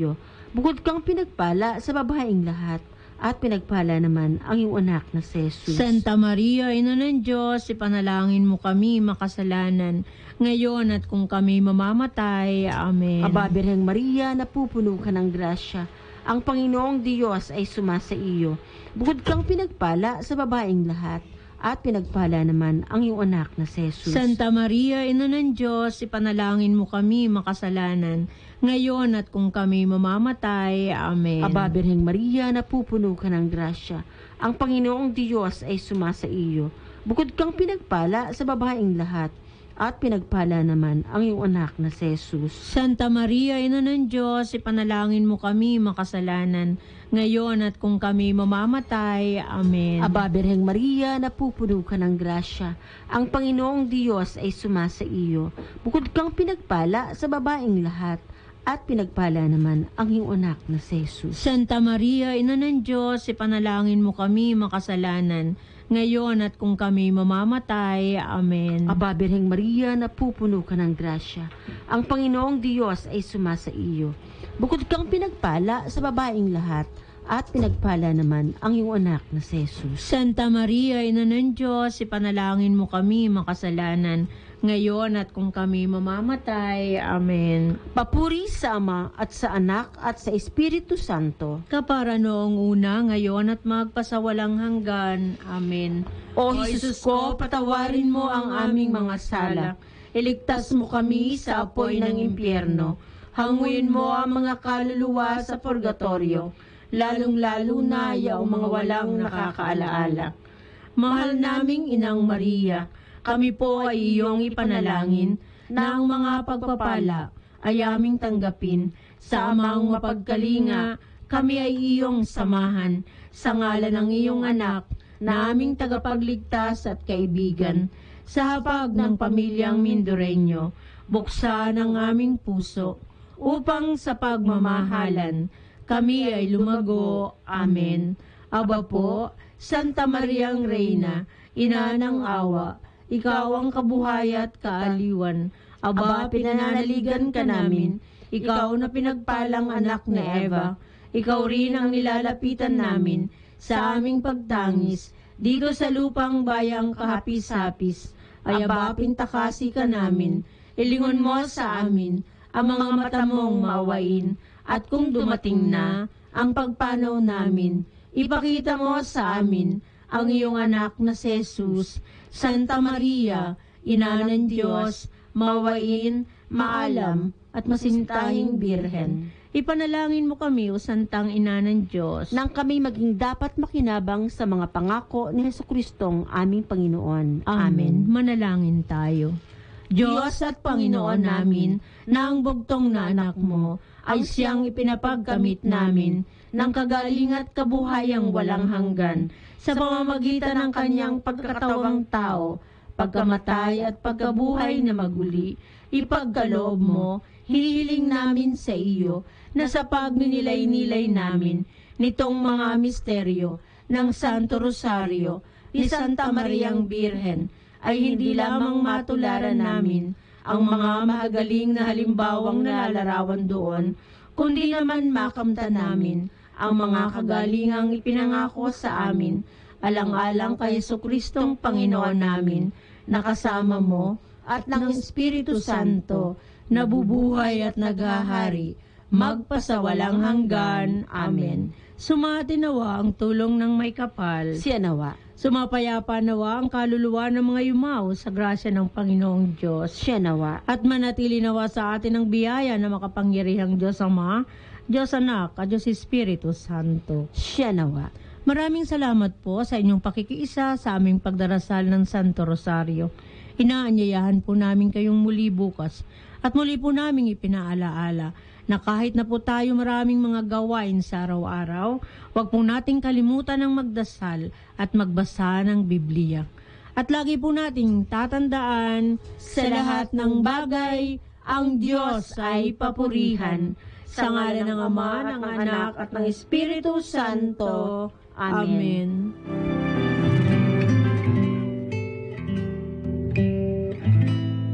Speaker 1: Bukod kang pinagpala sa babaeng lahat, at pinagpala naman ang iyong anak na si Jesus.
Speaker 2: Santa Maria, Ina ng Diyos, ipanalangin mo kami makasalanan, ngayon at kung kami mamamatay. Amen.
Speaker 1: Aba, Birheng Maria, napupuno ka ng grasya. Ang Panginoong Diyos ay sumasa iyo. Bukod kang pinagpala sa babaeng lahat, at pinagpala naman ang iyong anak na si Jesus.
Speaker 2: Santa Maria, Ina ng Diyos, ipanalangin mo kami makasalanan, ngayon at kung kami mamamatay. Amen.
Speaker 1: Aba, Birheng Maria, napupuno ka ng grasya. Ang Panginoong Diyos ay sumasa iyo. Bukod kang pinagpala sa babaeng lahat, at pinagpala naman ang iyong anak na si Jesus.
Speaker 2: Santa Maria, Ina ng Diyos, ipanalangin mo kami makasalanan, ngayon at kung kami mamamatay. Amen.
Speaker 1: Aba, Birheng Maria, napupuno ka ng grasya. Ang Panginoong Diyos ay sumasa iyo. Bukod kang pinagpala sa babaeng lahat, at pinagpala naman ang iyong anak na si Jesus.
Speaker 2: Santa Maria, Ina ng Diyos, ipanalangin mo kami makasalanan, ngayon at kung kami mamamatay. Amen.
Speaker 1: Aba, Birheng Maria, napupuno ka ng grasya. Ang Panginoong Diyos ay sumasa iyo. Bukod kang pinagpala sa babaeng lahat, at pinagpala naman ang iyong anak na si Jesus.
Speaker 2: Santa Maria, Ina ng Diyos, ipanalangin mo kami makasalanan, ngayon at kung kami mamamatay. Amen.
Speaker 1: Papuri sa Ama at sa Anak at sa Espiritu Santo.
Speaker 2: Kapara noong una, ngayon at magpasawalang hanggan. Amen.
Speaker 1: O Jesus ko, patawarin mo ang aming mga sala.
Speaker 2: Iligtas mo kami sa apoy ng impyerno. Hanguin mo ang mga kaluluwa sa purgatorio, lalong-lalo na yung mga walang nakakaalaala. Mahal naming Inang Maria, kami po ay iyong ipanalangin na ang mga pagpapala ay aming tanggapin. Sa amang mapagkalinga, kami ay iyong samahan sa ngalan ng iyong anak na aming tagapagligtas at kaibigan. Sa hapag ng pamilyang Mindoreño, buksan ang aming puso upang sa pagmamahalan kami ay lumago. Amen. Aba po, Santa Mariang Reyna, Ina ng awa, ikaw ang kabuhay at kaaliwan. Aba, pinananaligan ka namin. Ikaw na pinagpalang anak ni Eva. Ikaw rin ang nilalapitan namin sa aming pagtangis dito sa lupang bayang kahapis-hapis. Ay aba, pintakasi ka namin. Ilingon mo sa amin ang mga mata mong maawain. At kung dumating na ang pagpanaw namin, ipakita mo sa amin ang iyong anak na si Jesus. Santa Maria, Ina ng Diyos, mawain, maalam, at masintahing Birhen, ipanalangin mo kami, o Santang Ina ng Diyos,
Speaker 1: nang kami maging dapat makinabang sa mga pangako ni Jesukristong aming Panginoon.
Speaker 2: Amen. Manalangin tayo. Diyos at Panginoon namin, na ang bugtong na anak mo ay siyang ipinapagkamit namin ng kagaling at kabuhayang walang hanggan sa pamamagitan ng kanyang pagkatawang tao, pagkamatay at pagkabuhay na maguli. Ipagkaloob mo, hinihiling namin sa iyo na sa pagninilay-nilay namin nitong mga misteryo ng Santo Rosario ni Santa Mariang Birhen ay hindi lamang matularan namin ang mga mahagaling na halimbawang nalalarawan doon, kundi naman makamtan namin ang mga kagalingang ipinangako sa amin, alang-alang kay Jesukristong Panginoon namin, na kasama mo at ng Espiritu Santo, nabubuhay at naghahari, magpasawalang hanggan. Amen. Sumati nawa ang tulong ng may kapal.
Speaker 1: Siya nawa.
Speaker 2: Sumapayapa nawa ang kaluluwa ng mga yumaw sa grasya ng Panginoong Diyos.
Speaker 1: Siya nawa.
Speaker 2: At manatili nawa sa atin ang biyaya na makapangyarihang Diyos Ama, Diyos Anak, at Diyos Espiritu Santo.
Speaker 1: Siya nawa.
Speaker 2: Maraming salamat po sa inyong pakikiisa sa aming pagdarasal ng Santo Rosario. Inaanyayahan po namin kayong muli bukas at muli po namin ipinaalaala na kahit na po tayo maraming mga gawain sa araw-araw, huwag po nating kalimutan ang magdasal at magbasa ng Biblia. At lagi po nating tatandaan, sa lahat ng bagay, ang Diyos ay papurihan. Sa ngalan ng Ama, ng Anak, at ng Espiritu Santo. Amen.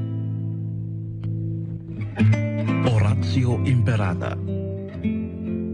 Speaker 3: Oratio Imperata.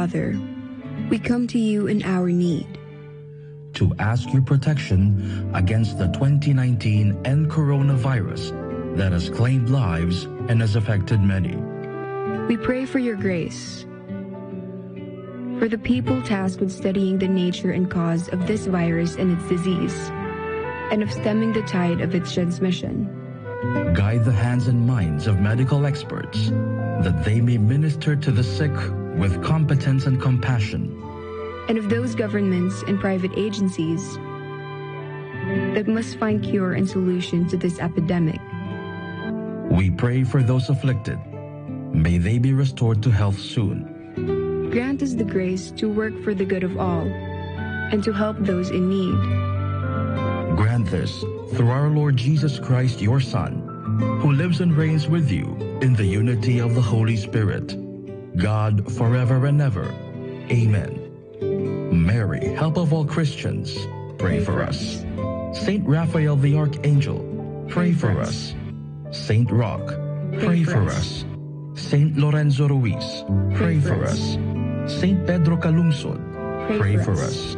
Speaker 3: Father, we come to you in our need.
Speaker 4: To ask your protection against the 2019 and coronavirus that has claimed lives and has affected many.
Speaker 3: We pray for your grace. For the people tasked with studying the nature and cause of this virus and its disease, and of stemming the tide of its transmission.
Speaker 4: Guide the hands and minds of medical experts that they may minister to the sick with competence and compassion.
Speaker 3: And of those governments and private agencies that must find cure and solution to this epidemic.
Speaker 4: We pray for those afflicted. May they be restored to health soon.
Speaker 3: Grant us the grace to work for the good of all and to help those in need.
Speaker 4: Grant this through our Lord Jesus Christ, your Son, who lives and reigns with you in the unity of the Holy Spirit, God forever and ever. Amen. Mary, help of all Christians, pray for us. Saint Raphael the Archangel, pray for us. Saint Roch, pray for us. Saint Lorenzo Ruiz, pray for us. Saint Pedro Calungsod, pray for us.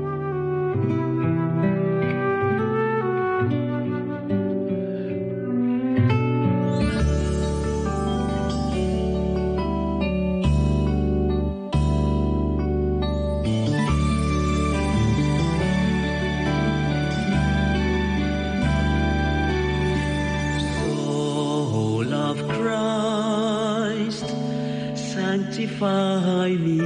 Speaker 5: Sanctify me,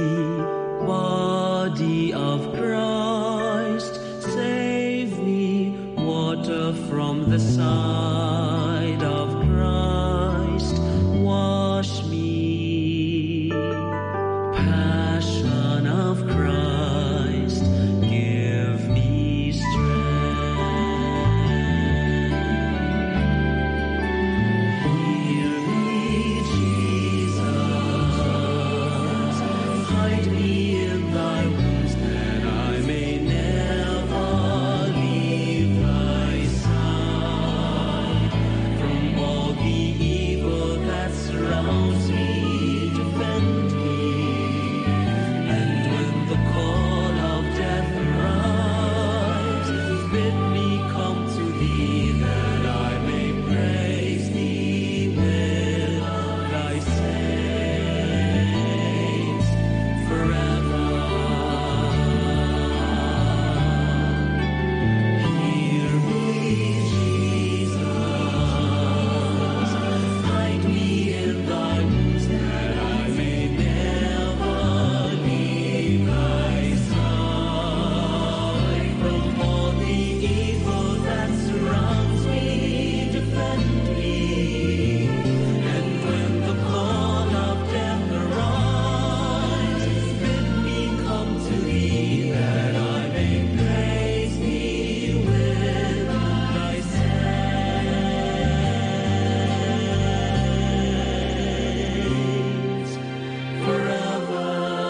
Speaker 5: body of Christ, save me, water from the side of Christ, wash me, passion of Christ, give me strength. Hear me, Jesus. Hide me in thy wounds, that I may never leave thy side. From all the evil that surrounds me, defend me. And when the call of death arrives, bid me come to thee, that I may praise thee with thy saints forever. Hear me, Jesus. Hide me in thy wounds, that I may never leave thy side. From all the evil that surrounds me, defend me. And when the call of death arrives, bid me come to thee, that I may praise thee with thy saints forever.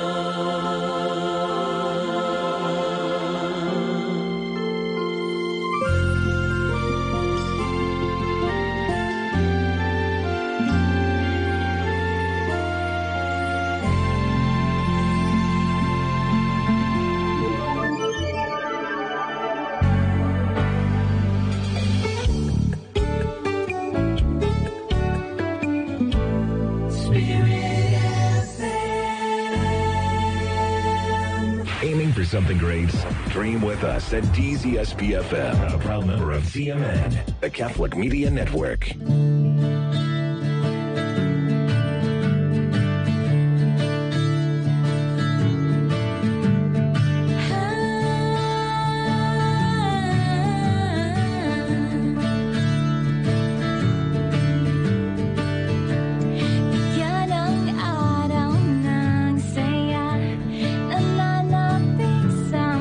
Speaker 6: Aiming for something great? Dream with us at DZSP-FM, a proud member of CMN, the Catholic Media Network.
Speaker 7: Yan ang araw ng saya, nananapit sa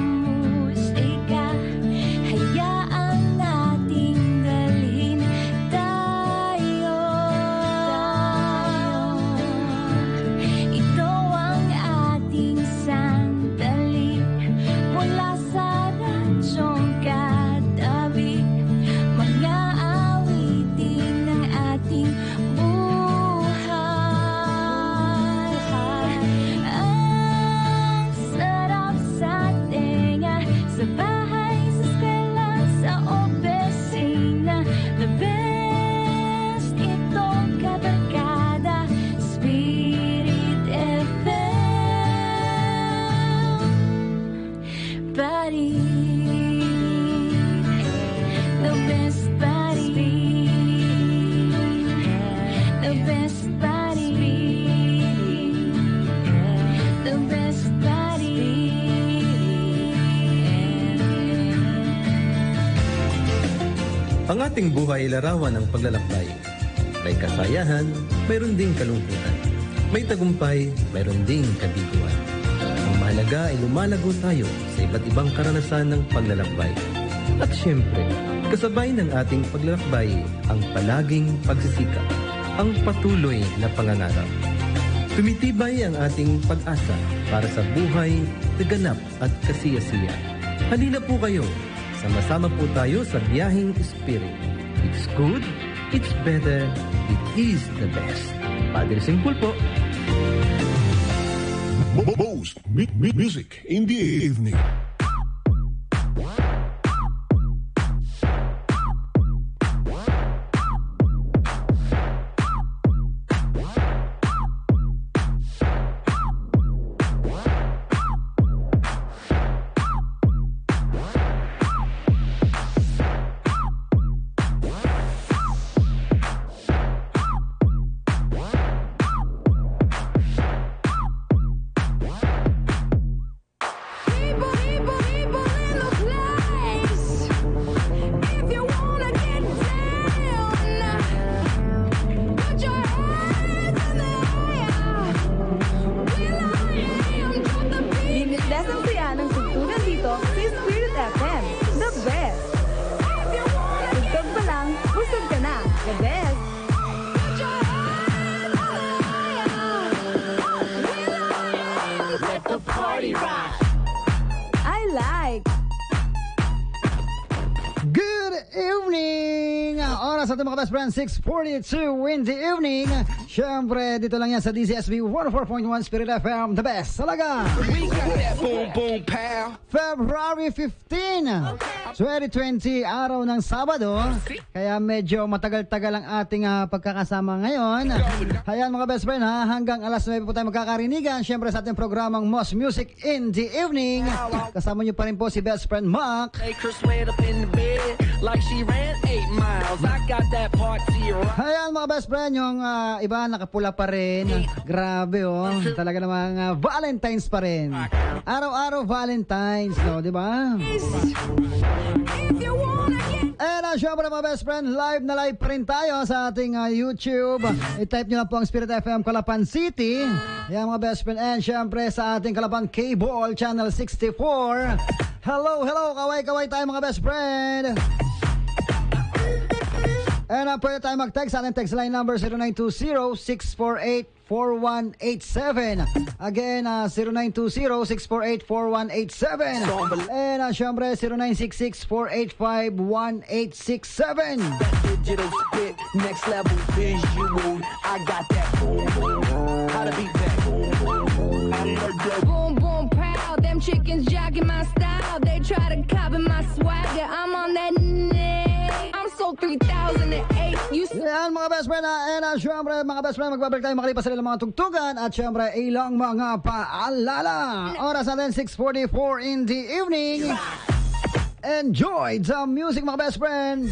Speaker 7: musika. Hayaan nating dalhin tayo buddy. The best buddy. The best buddy. The best buddy.
Speaker 8: Ang ating buhay ay larawan ng paglalakbay. May kasayahan, mayroon ding kalungkutan. May tagumpay, mayroon ding kabiguan. Ang mahalaga ay lumalago tayo sa iba't ibang karanasan ng paglalakbay. At syempre, kasabay ng ating paglalakbay ang palaging pagsisikap, ang patuloy na pangangarap. Tumitibay ang ating pag-asa para sa buhay na ganap at kasiyasiya. Halina po kayo, sama-sama po tayo sa biyaheng spirit. It's good, it's better, it is the best. Padre Simple po.
Speaker 9: Most music in the evening.
Speaker 10: Limitless ang saya ng tugtugan dito sa Spirit FM. The best! Tugtog pa lang, busog ka na. The best!
Speaker 5: Let the party rock.
Speaker 10: I like!
Speaker 11: Good evening! Oras sa ating mga best friends, 6:42 in the evening. Siyempre, dito lang yan sa DCSB 104.1 Spirit FM, the best talaga.
Speaker 5: We got that boom boom pow.
Speaker 11: February 15, 2020, araw ng Sabado. Kaya medyo matagal-tagal ang ating pagkakasama ngayon. Ayan mga best friend, hanggang alas 9 po tayo magkakarinigan. Siyempre sa ating programang Most Music in the Evening. Kasama niyo pa rin po si best friend Mark.
Speaker 5: Acres laid up in the bed like she ran 8 miles. I got that party rock.
Speaker 11: Ayan mga best friend, yung iba nakapula pa rin. Grabe talaga namang Valentine's pa rin. Araw-araw Valentine's, no, di ba? And syempre mga best friend, live na live pa rin tayo sa ating YouTube. I-type nyo lang po ang Spirit FM Calapan City. Ayan mga best friend. And syempre sa ating Calapan Cable Channel 64. Hello, kaway-kaway tayo mga best friend. And pwede tayo mag-text sa ating text line number 0920-648-4187. Again, 0920-648-4187. And syempre 0966-485-1867.
Speaker 5: Digital spit, next level visual. I got that boom boom. How to beat that boom boom.
Speaker 10: Boom, boom, proud. Them chickens jogging my style. They try to copy my swagger. I'm on that I'm so 3008.
Speaker 11: Yan mga best friend. And syempre mga best friend, magbabalik tayo makalipas sa mga tugtugan. At syempre ilang mga paalala. Oras natin 6:44 in the evening. Enjoy the music mga best friend.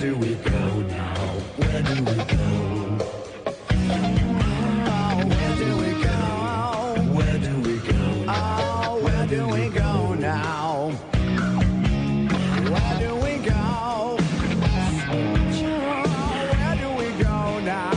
Speaker 5: do we go now? Where do we go? Where do we go? Where do we go? Oh, where do we go now? Where do we go? Where do we go now?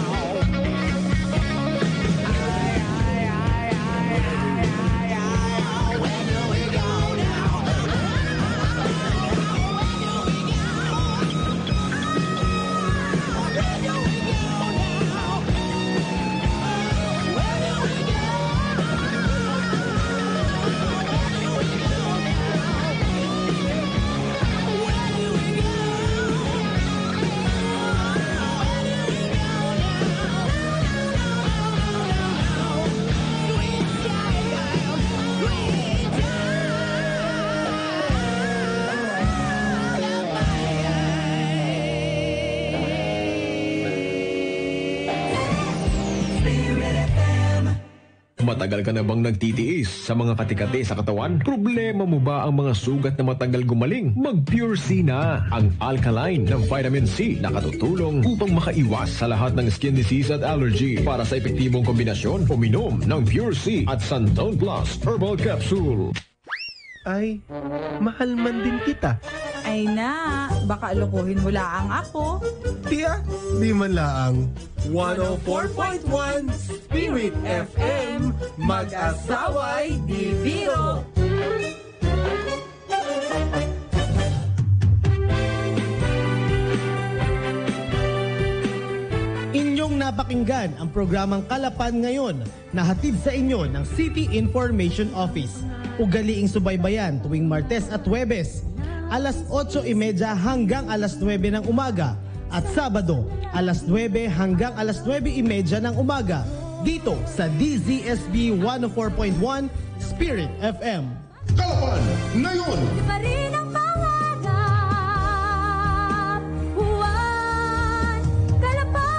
Speaker 12: Matagal ka na bang nagtitiis sa mga katikati sa katawan? Problema mo ba ang mga sugat na matagal gumaling? Mag-Pure C na! Ang alkaline ng vitamin C na katutulong upang makaiwas sa lahat ng skin disease at allergy. Para sa epektibong kombinasyon, uminom ng Pure C at Santon Plus Herbal Capsule.
Speaker 13: Ay, mahal man din kita.
Speaker 14: Ay na, baka lokohin mo laang ako.
Speaker 13: Tiya, di man laang. 104.1 Spirit FM, mag-asaway di biro.
Speaker 15: Inyong napakinggan ang programang Calapan ngayon na hatid sa inyo ng City Information Office. Ugaliing subaybayan tuwing Martes at Huwebes, alas 8:30 hanggang alas 9 ng umaga at Sabado, alas 9 hanggang alas 9:30 ng umaga dito sa DZSB 104.1 Spirit FM.
Speaker 9: Calapan ngayon!
Speaker 7: Pa rin ang pangarap, Juan Calapan.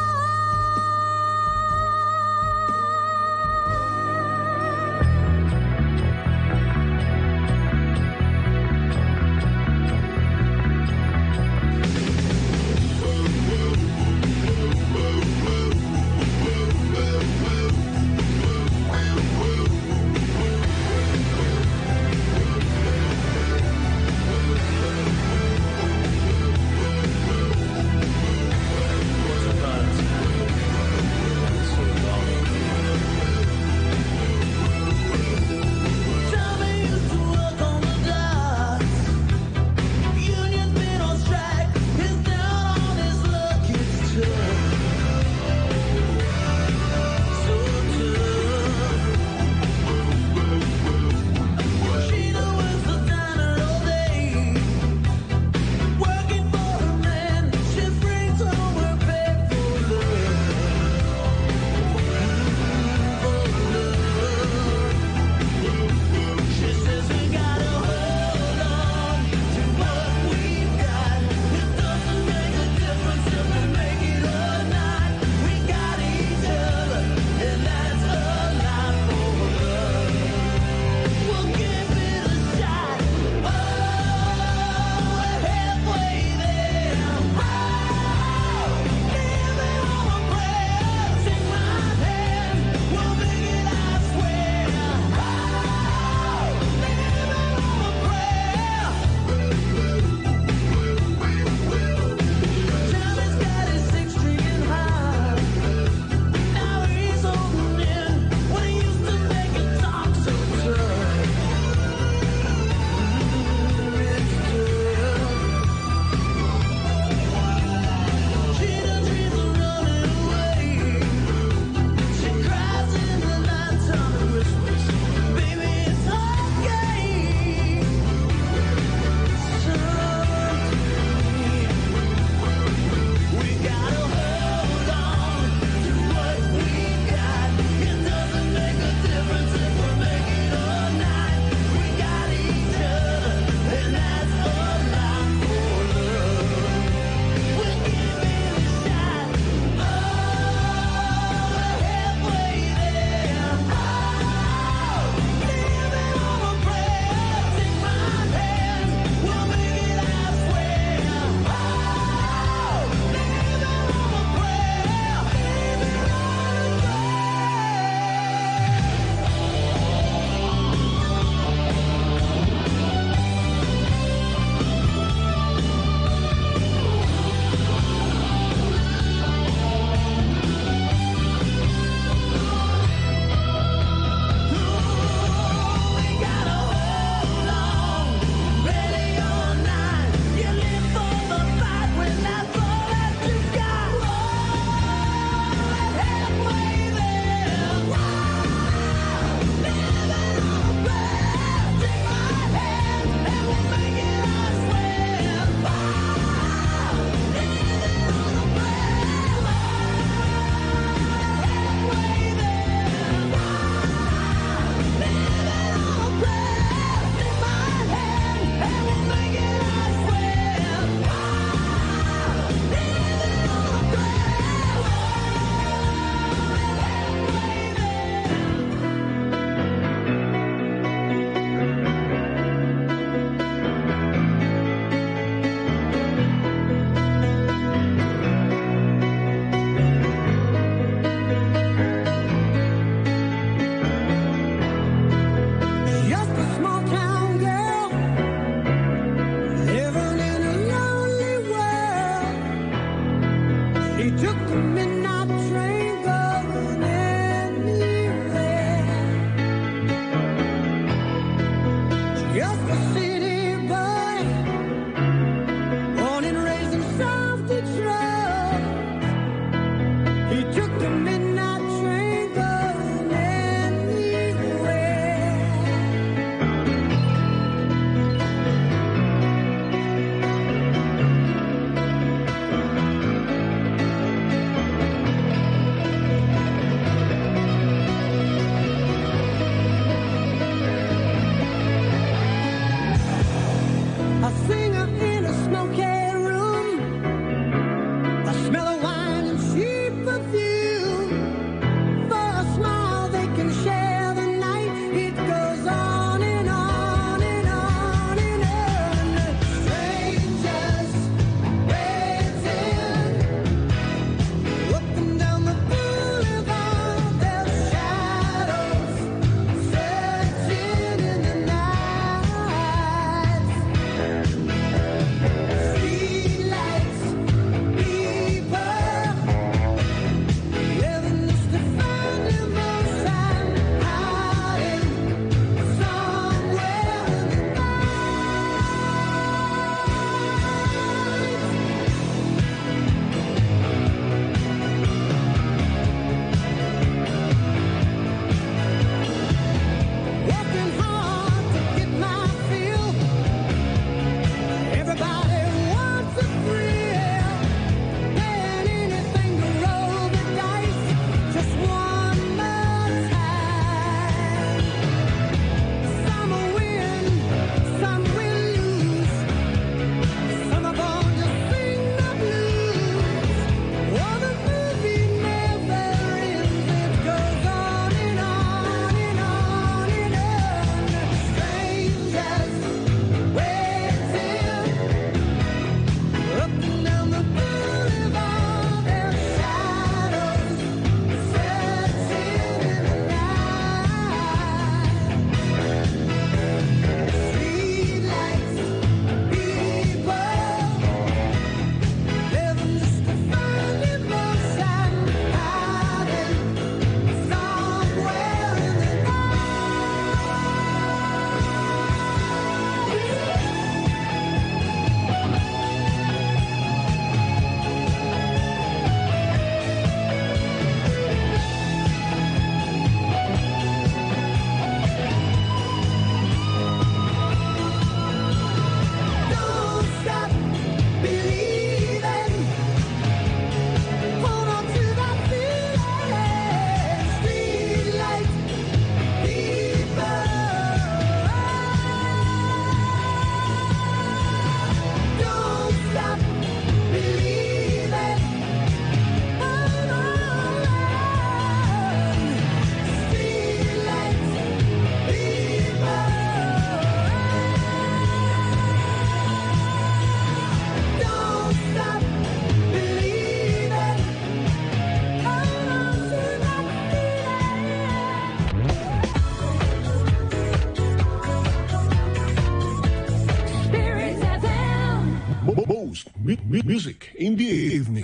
Speaker 9: Music in the evening.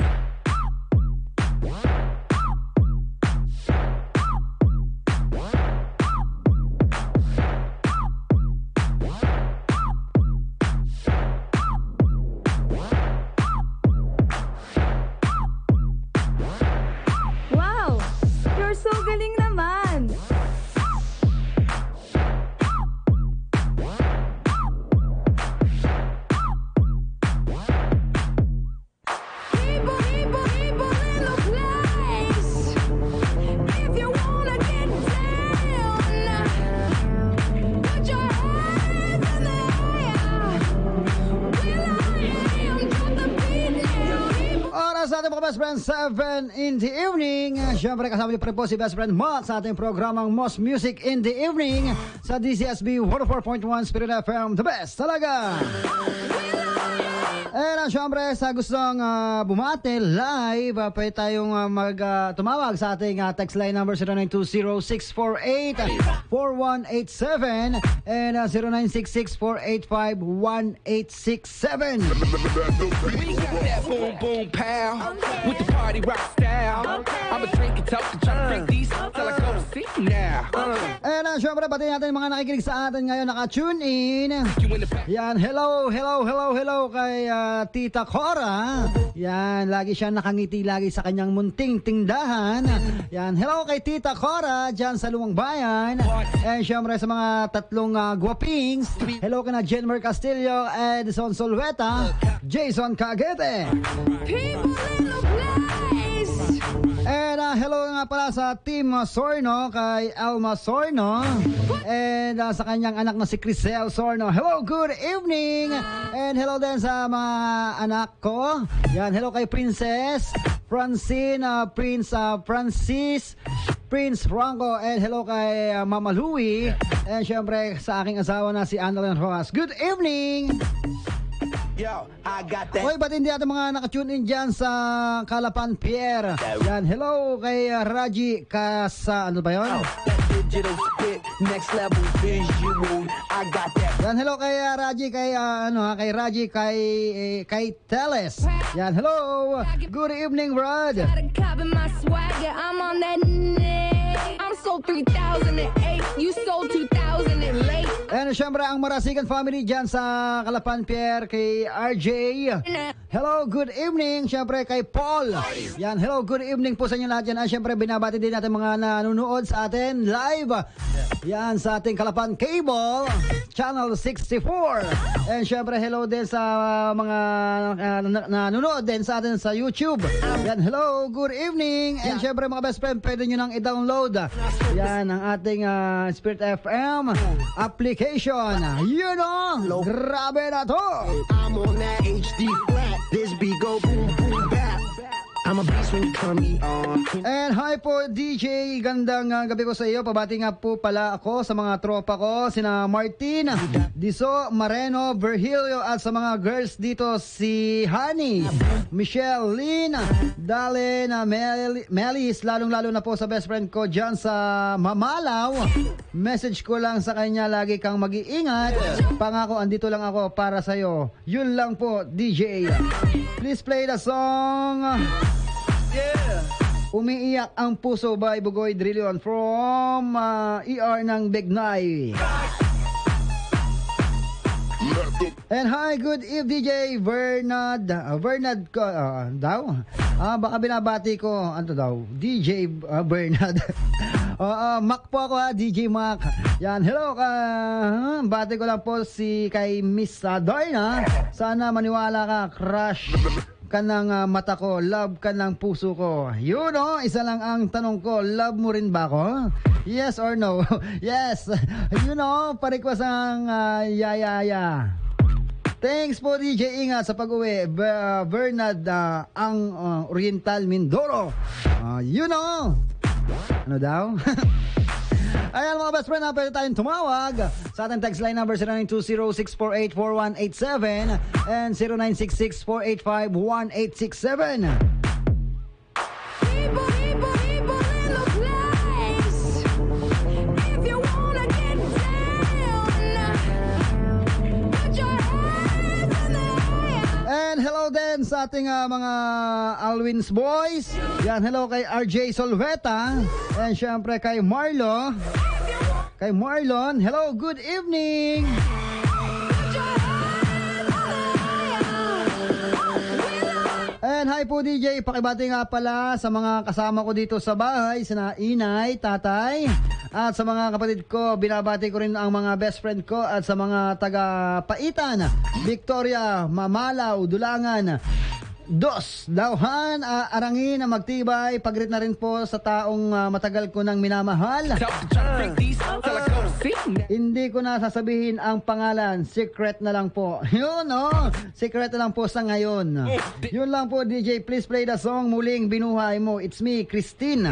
Speaker 14: Wow! You're so galing naman!
Speaker 11: Oras sa ating mga best friend, 7 in the evening. Siyempre kasama niyo pa rin po si best friend Mott sa ating programang Most Music in the Evening sa DCSB 104.1 Spirit FM, the best talaga. And siyempre sa gustong bumati live, pwede tayong tumawag sa ating text line number 0920-648-4187 and 0966-485-1867.
Speaker 16: We got that boom boom pow with the party rock style. I'ma drink it up and try to break these till I go to sleep now.
Speaker 11: And syempre pati natin yung mga nakikinig sa atin ngayon naka-tune in. Yan, hello kay Tita Cora. Yan, lagi siya nakangiti lagi sa kanyang munting tindahan. Yan, hello kay Tita Cora dyan sa Lumang Bayan. And syempre sa mga tatlong guwapings. Hello kay na Jenmer Castillo, Edson Solveta, Jason Cagete. And hello nga pala sa Team Sorno kay Alma Sorno and sa kanyang anak na si Crisel Sorno. Hello, good evening. And hello din sa mga anak ko. Yan, hello kay Princess Francine, Prince Francis, Prince Franco, and hello kay Mama Louie. And syempre sa aking asawa na si Annalyn Rojas. Good evening.
Speaker 16: Yo, I got that.
Speaker 11: Hoy, ba't hindi natin mga nakatune in dyan sa Calapan Pierre? Yan, hello kay Raji Kasa, ano ba yun?
Speaker 16: Digital spit, next level visual. I got that.
Speaker 11: Yan, hello kay Raji, kay Raji, kay Teles. Yan, hello. Good evening, Rod.
Speaker 10: I'm on that I'm sold 3008. You sold 2000 and late.
Speaker 11: And syempre ang Marasigan family dyan sa Calapan Pierre, kay RJ. Hello, good evening. Syempre kay Paul. Yan, hello, good evening po sa inyo lahat yan. And syempre binabati din natin mga nanonood sa atin live. Yan, sa ating Calapan Cable, Channel 64. And syempre hello din sa mga nanonood din sa atin sa YouTube. Yan, hello, good evening. And syempre mga best friend, pwede nyo nang i-download. Yan, ang ating Spirit FM application. You know, grabe na to.
Speaker 16: I'm on that HD flat. This beat go boom boom bap. I'm a beast when you turn me on.
Speaker 11: And hi po DJ, gandang gabi po sa iyo. Pabati nga po pala ako sa mga tropa ko, sina Martin, Diso, Mareno, Virgilio at sa mga girls dito si Honey, Michelle, Lynn, Dalen, Melis, lalong-lalo na po sa best friend ko dyan sa Mamalaw. Message ko lang sa kanya, lagi kang mag-iingat. Pangako, andito lang ako para sa iyo. Yun lang po, DJ. Please play the song. Umiiyak ang puso by Bugoy Drillion from ER ng Bignay. And hi, good eve DJ Bernard ko daw. Baka binabati ko ano daw DJ Bernard. Mac po ako DJ Mac. Yan, hello bati ko lang po si kay Miss Darna. Sana maniwala ka, crush ka ng mata ko, love ka ng puso ko. You know, isa lang ang tanong ko, love mo rin ba ako? Yes or no? Yes. You know, pa-request ang yaya. Thanks po DJ, ingat sa pag-uwi. Bernard ang Oriental Mindoro. You know. Ano daw? Ayan mga best friend, pwede tayong tumawag sa ating text line number 0920-648-4187 and 0966-485-1867. And hello din sa ating mga Alwins boys. Yan, hello kay RJ Solveta. And syempre kay Marlo. Kay Marlon, hello, good evening. And hi po DJ, pakibati nga pala sa mga kasama ko dito sa bahay, sina inay, tatay, at sa mga kapatid ko, binabati ko rin ang mga best friend ko at sa mga taga-Paitan, Victoria, Mamalaw, Dulangan, Dos, Dauhan, Arangin na magtibay, pagrit na rin po sa taong matagal ko nang minamahal. Hindi ko na sasabihin ang pangalan, secret na lang po. Yun, oh, secret na lang po sa ngayon. Yun lang po, DJ, please play the song Muling Binuhay Mo. It's me, Christine.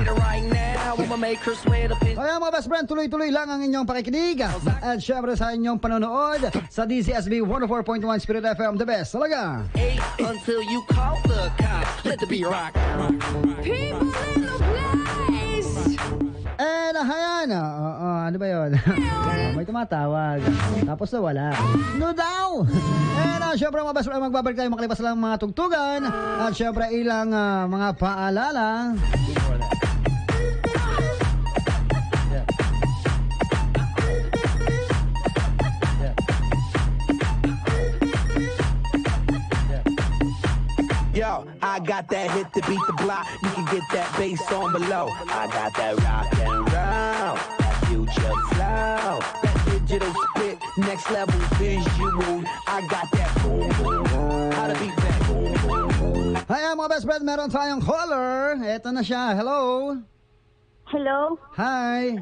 Speaker 11: Kaya mga best friend, tuloy-tuloy lang ang inyong pakikinig. At syempre sa inyong panonood sa DCSB 104.1 Spirit FM, the best talaga.
Speaker 16: Until you call the cops, let the beat rock.
Speaker 10: People in the place.
Speaker 11: And ayan, ano ba yun? May tumatawag. Tapos nawala. No daw! And syempre mga best friend, magbabalik tayo makalipas lang mga tugtugan. At syempre ilang mga paalala.
Speaker 16: Yo, I got that hit to beat the block. You can get that bass on below. I got that rock and roll, that future flow, that digital spit, next level visual. I got that boom boom boom. How to beat that boom boom boom.
Speaker 11: Hi mga best friend, meron tayong caller. Eto na siya. Hello.
Speaker 17: Hello.
Speaker 11: Hi.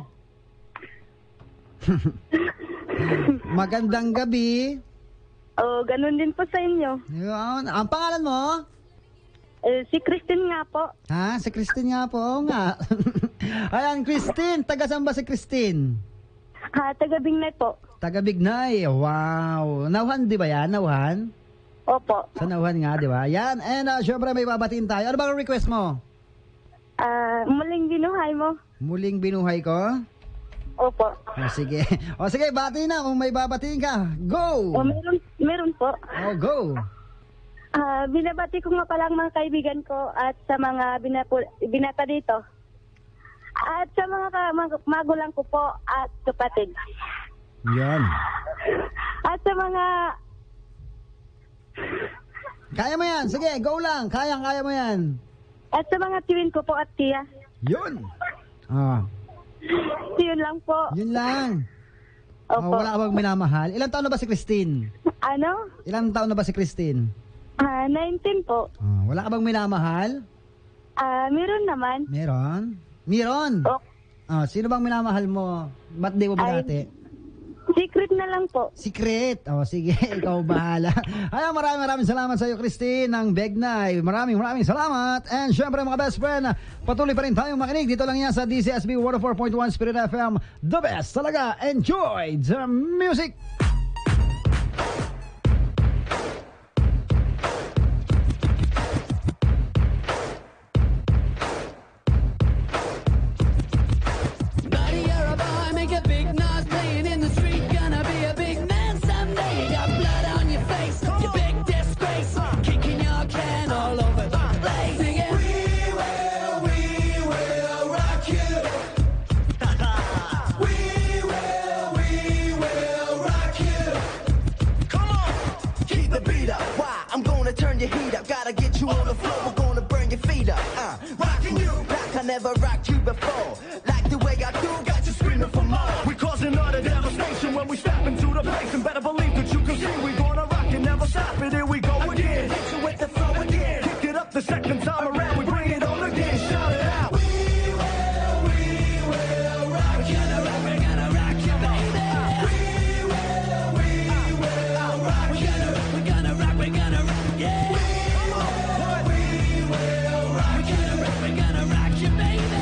Speaker 11: Magandang gabi.
Speaker 17: Oh, ganun din po sa inyo.
Speaker 11: Yun. Ang pangalan mo?
Speaker 17: Si Christine nga po.
Speaker 11: Ha? Si Christine nga po. Oo nga. Ayan, Christine. Taga saan ba si Christine?
Speaker 17: Taga Bignay po.
Speaker 11: Taga Bignay. Wow. Nauhan, di ba yan? Nauhan?
Speaker 17: Opo.
Speaker 11: Sa Nauhan nga, di ba? Yan. And syempre may babatiin tayo. Ano bang request mo?
Speaker 17: Muling binuhay mo.
Speaker 11: Muling binuhay ko?
Speaker 17: Opo.
Speaker 11: Sige. Sige, bati na kung may babatiin ka. Go!
Speaker 17: Meron po.
Speaker 11: Go!
Speaker 17: Binabati ko nga pala ang mga kaibigan ko at sa mga binata dito. At sa mga magulang ko po at kapatid.
Speaker 11: Yan.
Speaker 17: At sa mga...
Speaker 11: Kaya mo yan. Sige, go lang. Kaya mo yan.
Speaker 17: At sa mga tiwin ko po at tiya.
Speaker 11: Yun.
Speaker 17: Yun lang po.
Speaker 11: Yun lang.
Speaker 17: Opo.
Speaker 11: Wala ka bang minamahal? Ilang taon na ba si Christine?
Speaker 17: Ano?
Speaker 11: Ilang taon na ba si Christine?
Speaker 17: 19 po.
Speaker 11: Wala ka bang minamahal?
Speaker 17: Meron naman.
Speaker 11: Meron? Sino bang minamahal mo? Ba't di mo binati?
Speaker 17: Secret na lang po.
Speaker 11: Secret? Sige, ikaw bahala. Ay, maraming salamat sa iyo, Christine, ng Begnay. Maraming salamat. And syempre mga best friend, patuloy pa rin tayong makinig. Dito lang yan sa DCSB 104.1 Spirit FM. The best talaga. Enjoy the music!
Speaker 5: Buddy, you're a boy, make a big noise playing in the street. Gonna be a big man someday. You got blood on your face, you big disgrace. Kicking your can all over the place. Singing, we will rock you. we will rock you. Come on, keep the beat up. Why? I'm gonna turn your heat up. Gotta get you on the floor. We're gonna burn your feet up. Rocking you like I never rocked you before. Like the way I do, got you screaming for more. We causing utter devastation when we step into the place. And better believe that you can see we gonna rock and never stop it. Here we go again. Hit you with the flow again. Kick it up the second time around. We bring it on again. Shout it out. We will rock you. We're gonna rock you, baby. We will rock you. We're gonna rock, yeah. We will rock you. We're gonna rock you, baby.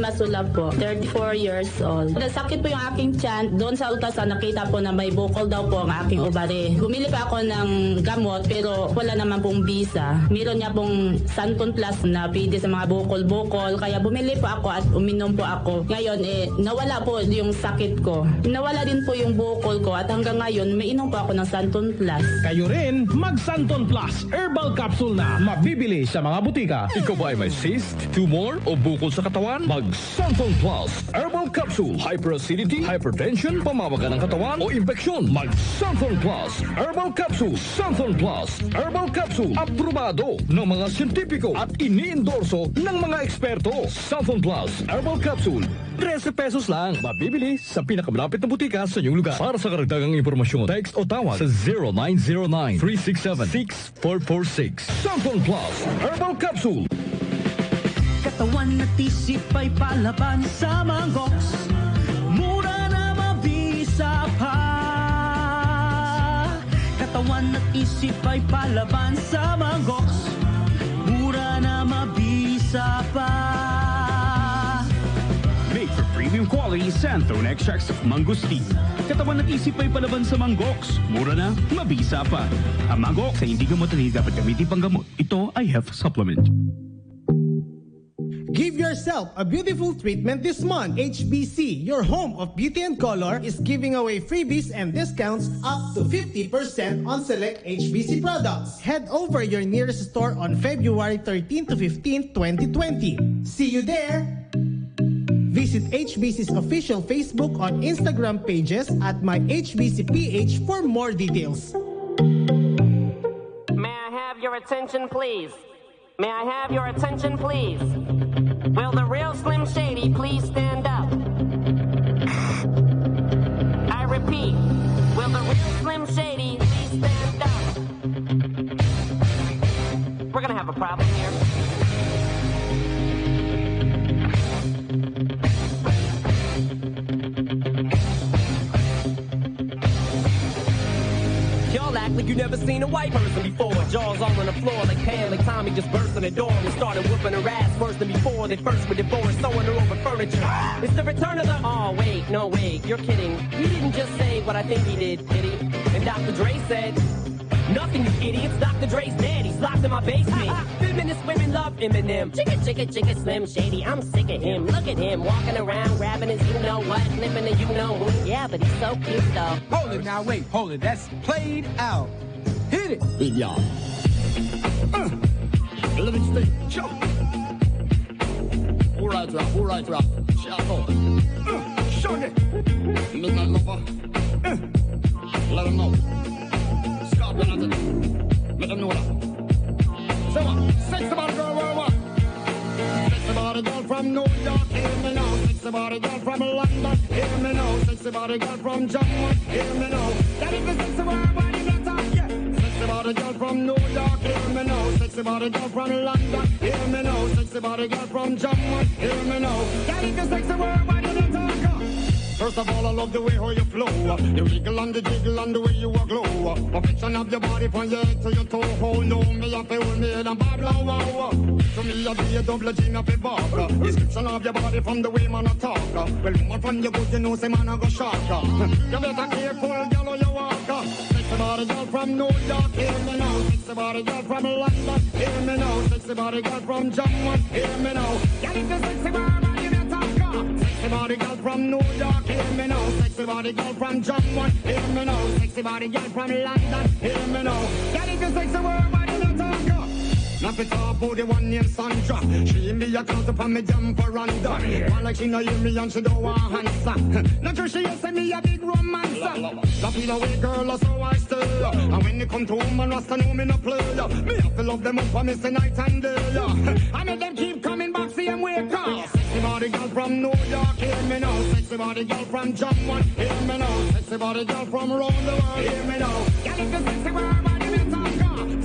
Speaker 18: Masulab po, 34 years old. Nasakit po yung aking tiyan. Doon sa ultrasound nakita po na may bukol daw po ang aking ovary. Bumili pa ako ng gamot pero wala naman pong visa. Meron niya pong Santon Plus na pwede sa mga bukol-bukol. Kaya bumili po ako at uminom po ako. Ngayon nawala po yung sakit ko. Nawala din po yung bukol ko at hanggang ngayon may inom po ako ng Santon Plus.
Speaker 19: Kayo rin, mag-Santon Plus Herbal Capsule na mabibili sa mga butika.
Speaker 12: Ikaw ba ay may cyst, tumor o bukol sa katawan? Mag-Santon Plus Herbal Capsule. Hyperacidity, hypertension, pamamaga ng katawan o impeksyon. Mag-Santon Plus Herbal Capsule. Santon Plus Herbal Capsule. Aprobado ng mga siyentipiko at iniendorso ng mga eksperto. Santon Plus Herbal Capsule. 13 pesos lang. Mabibili sa pinakamalapit na butika sa inyong lugar. Para sa karagdagang impormasyon, text o tawag sa 0909-367-6446. Santon Plus Herbal Capsule.
Speaker 5: Katawan at isip ay palaban sa Manggoks. Mura na mabisa pa. Katawan at isip ay palaban sa Manggoks. Mura na mabisa pa.
Speaker 20: Made for premium quality Santon extracts of mangosteen. Katawan at isip ay palaban sa Manggoks. Mura na, mabisa pa. Ang Manggoks ay hindi gamot at hindi dapat gamitin pang gamot. Ito ay health supplement.
Speaker 15: Give yourself a beautiful treatment this month. HBC, your home of beauty and color, is giving away freebies and discounts up to 50% on select HBC products. Head over your nearest store on February 13 to 15, 2020. See you there! Visit HBC's official Facebook on Instagram pages at myHBCPH for more details.
Speaker 21: May I have your attention, please? May I have your attention, please? Will the real Slim Shady please stand up? I repeat, will the real Slim Shady please stand up? We're gonna have a problem here.
Speaker 22: Y'all act like you never seen a white person before. Jaws all on the floor like Pam, like Tommy just burst in the door and started whooping her ass worse than before. They first were divorced, sewing her over furniture. It's the return of the... Oh, wait, no, wait, you're kidding. He didn't just say what I think he did he? And Dr. Dre said... Nothing, you idiots. Dr. Dre's dead. He's locked in my basement. Feminist women love Eminem. Chicka, chicka, chicka, Slim Shady. I'm sick of him. Look at him walking around, grabbing his you-know-what, flipping the you-know-who. Yeah, but he's so cute, though.
Speaker 23: Hold it now, wait, hold it. That's played out. Hit it.
Speaker 24: Hit y'all. Let me stay. Jump. All right, drop. Shout out. Show it. Midnight lover. Let him know. Let them know that. So what? Sexy body girl, what? Sexy body girl from New York, hear me now. Sexy body girl from London, hear me now. Sexy body girl from Jamaica, hear me now. That is the sexy body girl talk, yeah. Sexy body girl from New York, hear me now. Sexy body girl from London, hear me now. Sexy body girl from Jamaica, hear me now. That is the sexy body girl talk. First of all, I love the way how you flow. The wiggle and the jiggle and the way you a glow. Perfection of your body from your head to your toe. Oh no, me a feel me and babble, wow. To me, I be a double G of a bob. Description of your body from the way man a talk. Well, woman from your good, you know, say man a go shark. You better careful, girl, or you walk. Sexy body girl from New York, hear me now. Sexy body girl from London, hear me now. Sexy body girl from Jamaica, hear me now. Get it, the sexy body. Sexy body girl from New York, hear me now. Sexy body girl from Jamaica, hear me now. Sexy body girl from London, hear me now. That is the sexy word, body not talk. Now fi talk about the one named Sandra. She me a count upon me jump veranda. One like she no hear me and she don't want answer. Not sure she say me a big romancer. Love me the way girl, so I stay. And when you come to home and Rasta know me no play. Me have to love them up for me say night and day. I make them keep coming back, see them wake up. Sexy body girl from New York, hear me now. Sexy body girl from Jamaica, hear me now. Sexy body girl from around the world, hear me now. Get it the sexy word, body me talk. Sexy body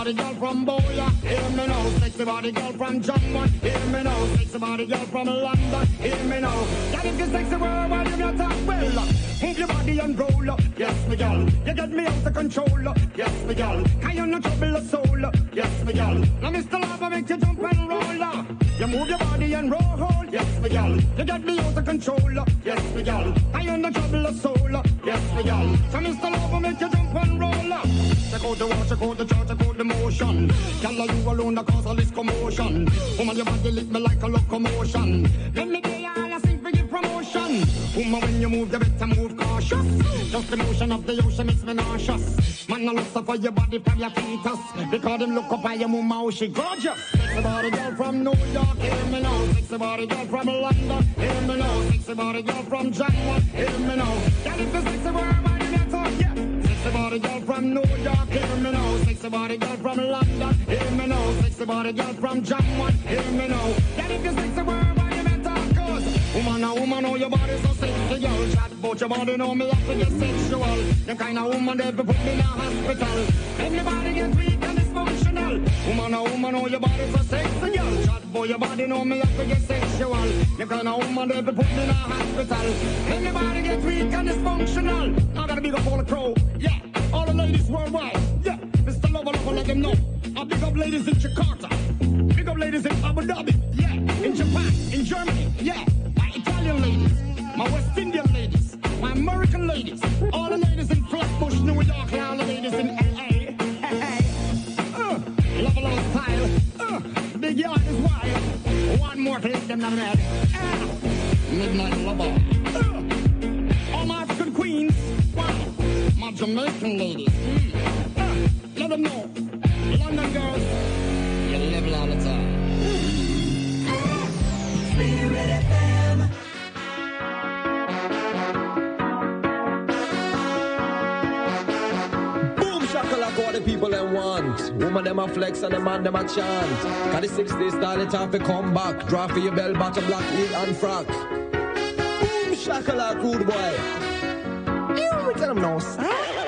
Speaker 24: body girl from Boya, hear me now. Sexy body girl from Jamaica, hear me now. Sexy body girl from London, hear me now. Girl, if you sexy world, why you not talk well? Move your body and roll up, yes me girl. You get me out of control, yes me girl. Can you not trouble a soul, yes me girl. Now Mr. Lava make you jump and roll up. You move your body and roll, yes me girl. You get me out of control, yes me girl. Can you not trouble a soul, yes me girl. So Mr. Lava make you jump and roll up. Check out the watch, check out the chart, check out the motion. Girl, you alone that cause all this commotion. Woman, your body lick me like a locomotion. Let me be all I sing for your promotion. Woman, when you move, you better move cautious. Just the motion of the ocean makes me nauseous. Man, I look so for your body from your fetus. Because them look up at your mama, how she gorgeous. Sexy body girl from New York, hear me now. Sexy body girl from London, hear me now. Sexy body girl from Jamaica, hear me now. Girl, if you sexy world, why you talk, yeah. Sexy body girl from New York, hear me now. Sexy body girl from London, hear me now. Sexy body girl from Jamaica, hear me now. Girl, if you sexy world, why you talk, cause woman, oh, your body so sexy, girl. Chat about your body, know me have to get sexual. The kind of woman that put me in a hospital. Everybody get weak and dysfunctional. Woman, oh, your body so sexy, girl. Chat about your body, know me have to get sexual. The kind of woman that put me in a hospital. Everybody get weak and dysfunctional. I gotta big up all the crow, yeah. All the ladies worldwide, yeah. Mr. Lover, let them know. I big up ladies in Jakarta. Big up ladies in Abu Dhabi, yeah. In Japan, in Germany, yeah. My Italian ladies, my West Indian ladies, my American ladies, all the ladies in Flatbush, New York, and all the ladies in LA. Love a little style. Big yard is wild. One more to hit them down there. Midnight lover. All my African queens. Wow. My Jamaican ladies. Let them know. London girls, you live all the time. Spirit FM.
Speaker 1: Boom shakalaka, what the people them want. Woman them a flex and the man them a chant. Cause the 6 days style it time to come back. Draw for your bell bottom, black heel and frock. Boom shakalaka, rude boy. You tell them no, sir.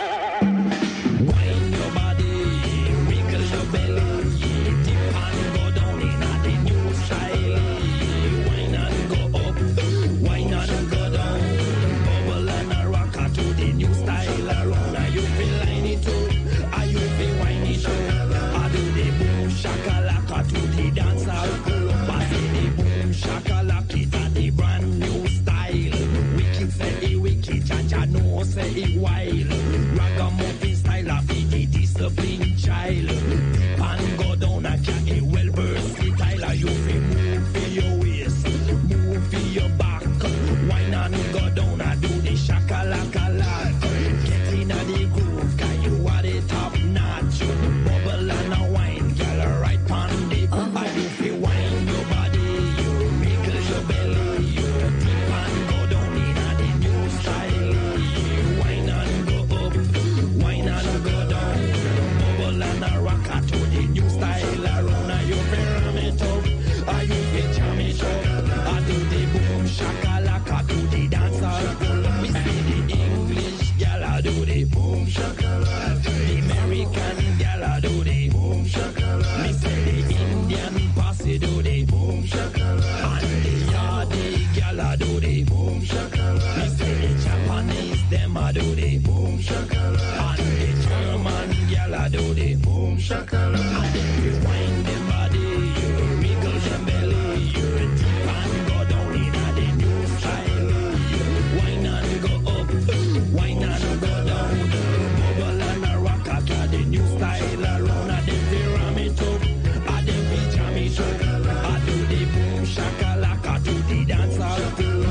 Speaker 1: Wine your body, wiggle your belly, dip and go down in a the new style. Wine and go up, wine and go down, bubble and a rocker to the new style around. Are you feel line it up? Are you feel wine it up? I do the boom shakalaka to the dance hall. I say the boom shakalaka to the brand new style. Wicked say it wicked, cha-cha no say it wild. Ragamuffin style of the disciplined child. Dip and go down a cat, a well versatile. You feel move for your waist, move for your back. Wine and go down and do the shakalaka lock. Get in a the groove, cause you are the top notch. Bubble and a wine, girl, right on the and you feel wine your body, you wiggle your belly, you dip and go down in a the new style. Wine and go up, wine and go down, bubble and a rocker to the new style around. Are you feel ram it up? Are you feel jam it up? I do the boom shakalaka to the dancer. Me see the English gal I do the boom shakalaka. The American gal I do the boom shakalaka. Me say the Indian posse do the boom shakalaka. And the Yardi gal I do the boom shakalaka. Me say the Japanese them I do the boom shakalaka. And the German gal I do the boom shakalaka. And if you wind them body, you wiggle them belly, you dip and go down in a the new style. Wine and go up, wine and go down, bubble and a rock at the new style around. And if they ram it up, and if they jam it up, I do the boom shakalaka to the dance hall too.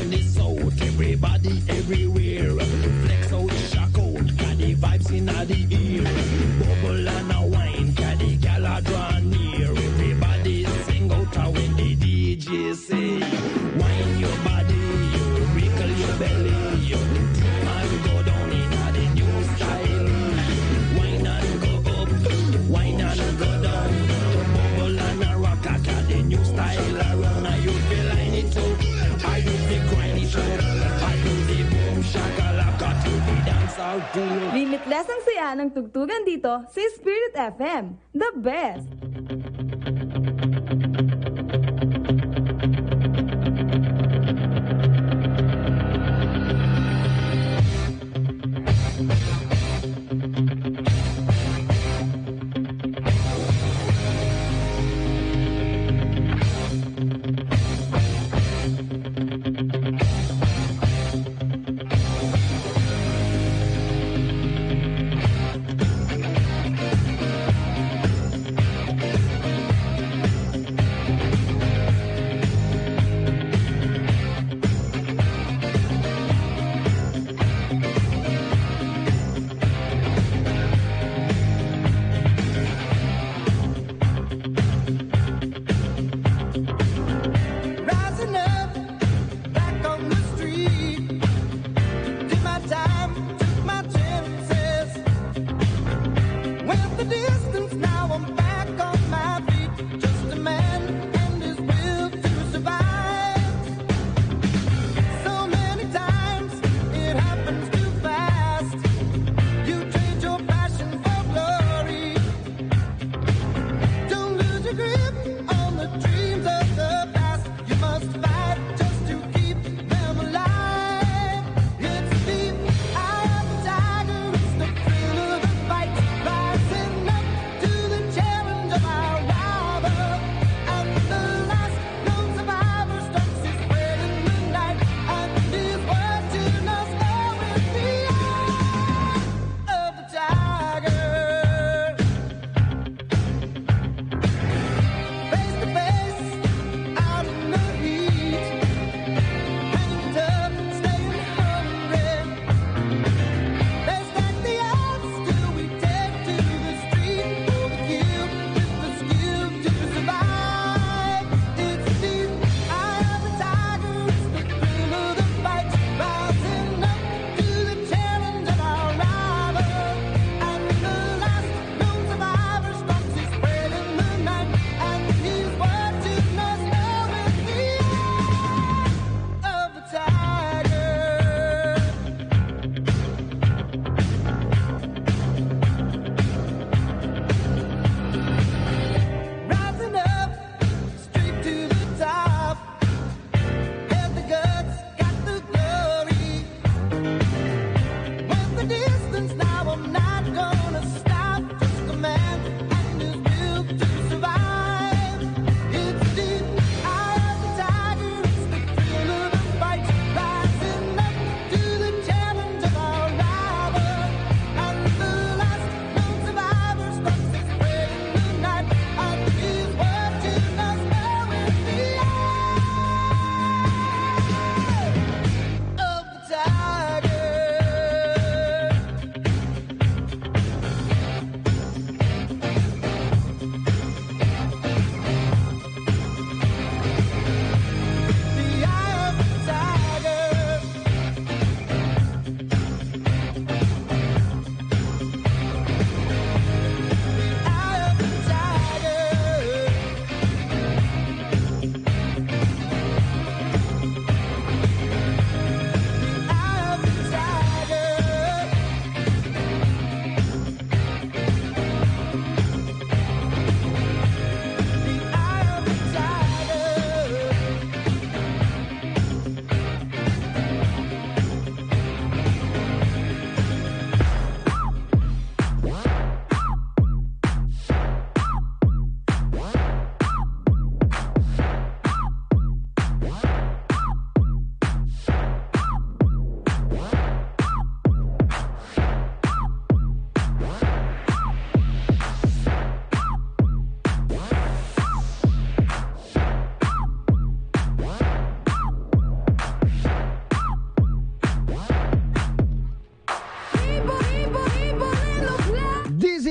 Speaker 1: in the south. Everybody everywhere. Flex out, shock out. Got the vibes in the ear. Bubble and a wine. Got the gal a draw near. Everybody sing out when the DJ say, wine your body, wrinkle your belly. And go down in the new style. Wine and go up, wine and go down. Bubble and a rock, I got the new style around. Now you feel like it too. I do the grind it up. I do the boom shakalaka to the dance out to.
Speaker 2: Limitless ang saya ng tugtugan dito sa Spirit FM. The best!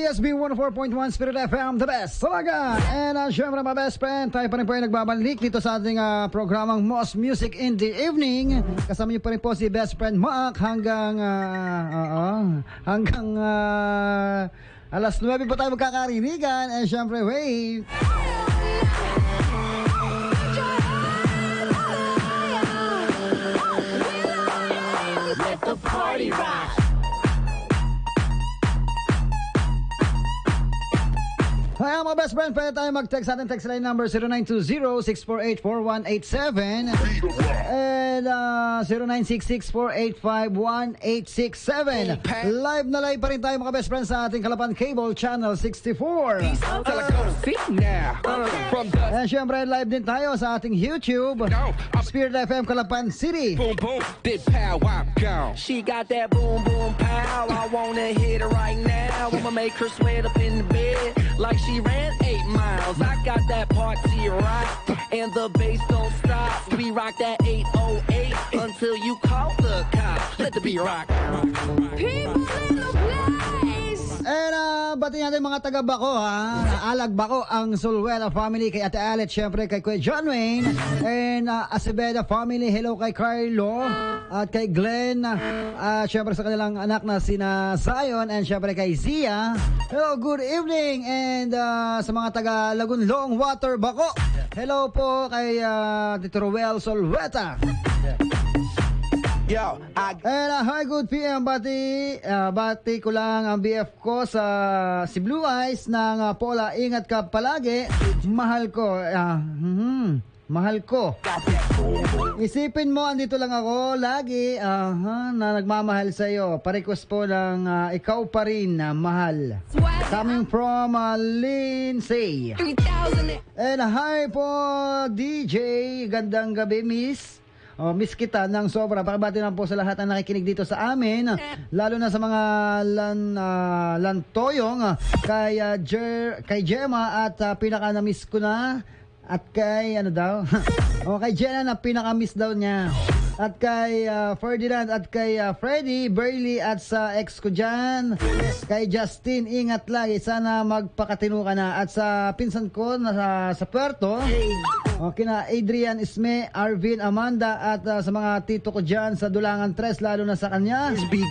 Speaker 11: CSB 104.1 Spirit FM, the best talaga. And syempre mga best friend, tayo pa rin po ay nagbabalik dito sa ating programang Most Music in the Evening. Kasama niyo pa rin po si best friend Mark hanggang alas 9 po tayo magkakarinigan. And syempre, wait.
Speaker 1: Let the party rock.
Speaker 11: Hi mga best friend, pwede tayo mag-text sa ating text line number 0920-648-4187 and 0966-485-1867. Live na live pa rin tayo mga best friends sa ating Calapan Cable Channel 64. And syempre live din tayo sa ating YouTube Spirit FM Calapan City.
Speaker 22: Boom boom, big pow, wop, go. She got that boom boom pow. I wanna hit her right now. I'ma make her sweat up in the bed like she ran 8 miles. I got that party rock, and the bass don't stop. We rock that 808 until you call the cops. Let the beat rock.
Speaker 10: People in the place.
Speaker 11: And bati natin mga taga-Bako Alag Bako ang Sulwela family, kay Ate Alet, syempre kay Kuya John Wayne, and Acebeda family, hello kay Carlo at kay Glenn, syempre sa kanilang anak na sina Zion, and syempre kay Zia, hello, good evening. And sa mga taga Lagunlong Water Bako, hello po kay Tito Ruel Solweta.
Speaker 22: Yo,
Speaker 11: and hi, good PM. Bati ko lang ang BF ko si Blue Eyes ng Pola. Ingat ka palagi. Mahal ko. Mahal ko. Isipin mo, andito lang ako lagi na nagmamahal sa iyo. Pa-request po ng ikaw pa rin na mahal. Coming from Lindsay. And hi po, DJ. Gandang gabi, miss. Miss kita ng sobra. Pakabati naman po sa lahat na nakikinig dito sa amin, lalo na sa mga lantoyong, kay Gemma at pinaka-na-miss ko na, at kay kay Jenna na pinaka-miss daw niya, at kay Ferdinand, at kay Freddy, Burley, at sa ex ko dyan, kay Justin, ingat lagi, sana magpakatino ka na, at sa pinsan ko na sa Puerto, kina Adrian, Isme, Arvin, Amanda, at sa mga tito ko dyan sa Dulangan 3, lalo na sa kanya.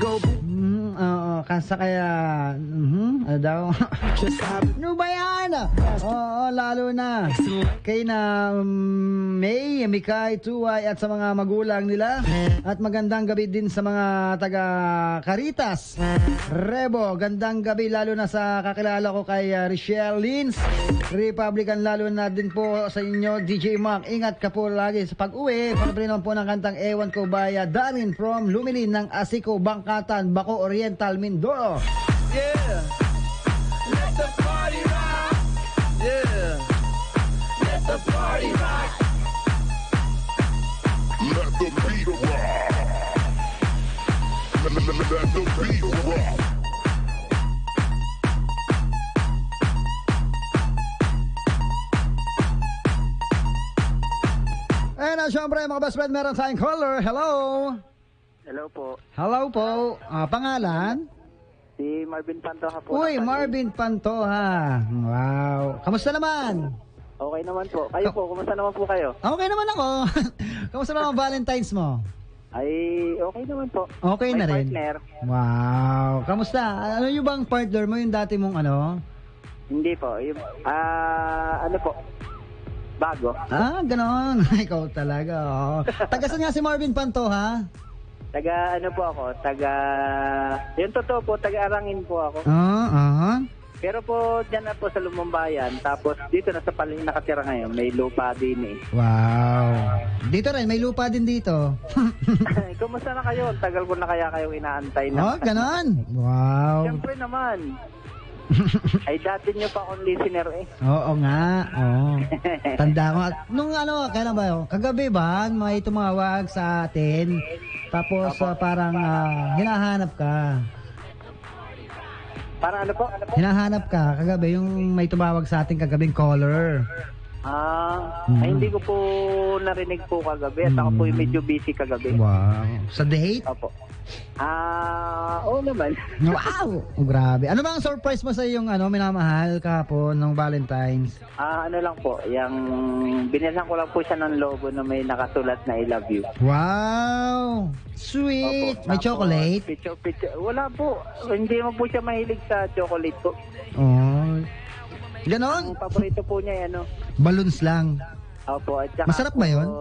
Speaker 11: Kasa kaya ano daw? Ano ba yan? Lalo na kay na May, Mikay, Tuway, at sa mga magulang nila. At magandang gabi din sa mga taga Caritas, Rebo, gandang gabi lalo na sa kakilala ko kay Richelle Lins, Republican, lalo na din po sa inyo DJ Mark. Ingat ka po lagi sa pag-uwi. Pagpili naman po ng kantang Ewan Ko Baya, Darin from Lumilin ng Asiko, Bangkatan, Bako Oriental, Mindoro.
Speaker 22: Yeah, let the party rock. Yeah, let the party rock.
Speaker 9: Let the beat rock. Let the beat rock.
Speaker 11: And syempre mga best friend, meron tayong caller. Hello.
Speaker 3: Hello po.
Speaker 11: Hello po. Pangalan?
Speaker 3: Si Marvin Pantoja po.
Speaker 11: Uy, Marvin Pantoja. Wow. Kamusta naman?
Speaker 3: Okay naman po. Kayo po, kumusta naman po kayo?
Speaker 11: Okay naman ako. Kamusta naman Valentine's mo?
Speaker 3: Ay, okay naman po.
Speaker 11: Okay na rin.
Speaker 3: Partner.
Speaker 11: Wow. Kamusta? Ano yung bang partner mo, yung dati mong ano?
Speaker 3: Hindi po. Ano po? Bago.
Speaker 11: Ganon. Ikaw talaga. Taga saan nga si Marvin Pantoja?
Speaker 3: Taga ano po ako? Yung totoo po, taga-Arangin po ako. Pero po, dyan na po sa Lumumbayan. Tapos dito na sa Paling nakatira ngayon. May lupa din eh.
Speaker 11: Wow. Dito rin, may lupa din dito.
Speaker 3: Kumusta na kayo? Tagal ko na kaya kayong inaantay na.
Speaker 11: Ganon. Wow.
Speaker 3: Siyempre naman. Ay, dati nyo pa akong listener eh.
Speaker 11: Oo nga. Tanda ko. Nung kailan ba yun? Kagabi ba, may tumawag sa atin. Tapos parang hinahanap ka.
Speaker 3: Parang ano po?
Speaker 11: Hinahanap ka kagabi, yung may tumawag sa atin kagabing caller.
Speaker 3: Ay, hindi ko po narinig po kagabi. At ako po yung medyo busy kagabi.
Speaker 11: Wow. Sa date?
Speaker 3: Opo. Oo naman.
Speaker 11: Wow! Grabe. Ano ba ang surprise mo sa iyong minamahal kahapon ng Valentine's?
Speaker 3: Ano lang po, binilhan ko lang po siya ng logo na may nakasulat na I love you.
Speaker 11: Wow! Sweet!
Speaker 3: Opo,
Speaker 11: May chocolate?
Speaker 3: Wala po. Hindi mo po siya mahilig sa chocolate po.
Speaker 11: Oh. Ganon?
Speaker 3: Ang paborito po niya
Speaker 11: balloons lang.
Speaker 3: Opo. At saka
Speaker 11: masarap ba yun?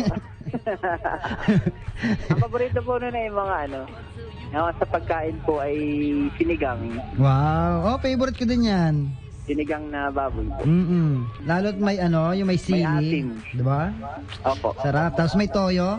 Speaker 3: Ang paborito po nun ay mga sa pagkain po ay sinigang.
Speaker 11: Wow. Oh, favorite ko din yan.
Speaker 3: Sinigang na baboy po.
Speaker 11: Lalo't may yung may sili.
Speaker 3: May asim.
Speaker 11: Diba?
Speaker 3: Opo.
Speaker 11: Sarap. Tapos may toyo.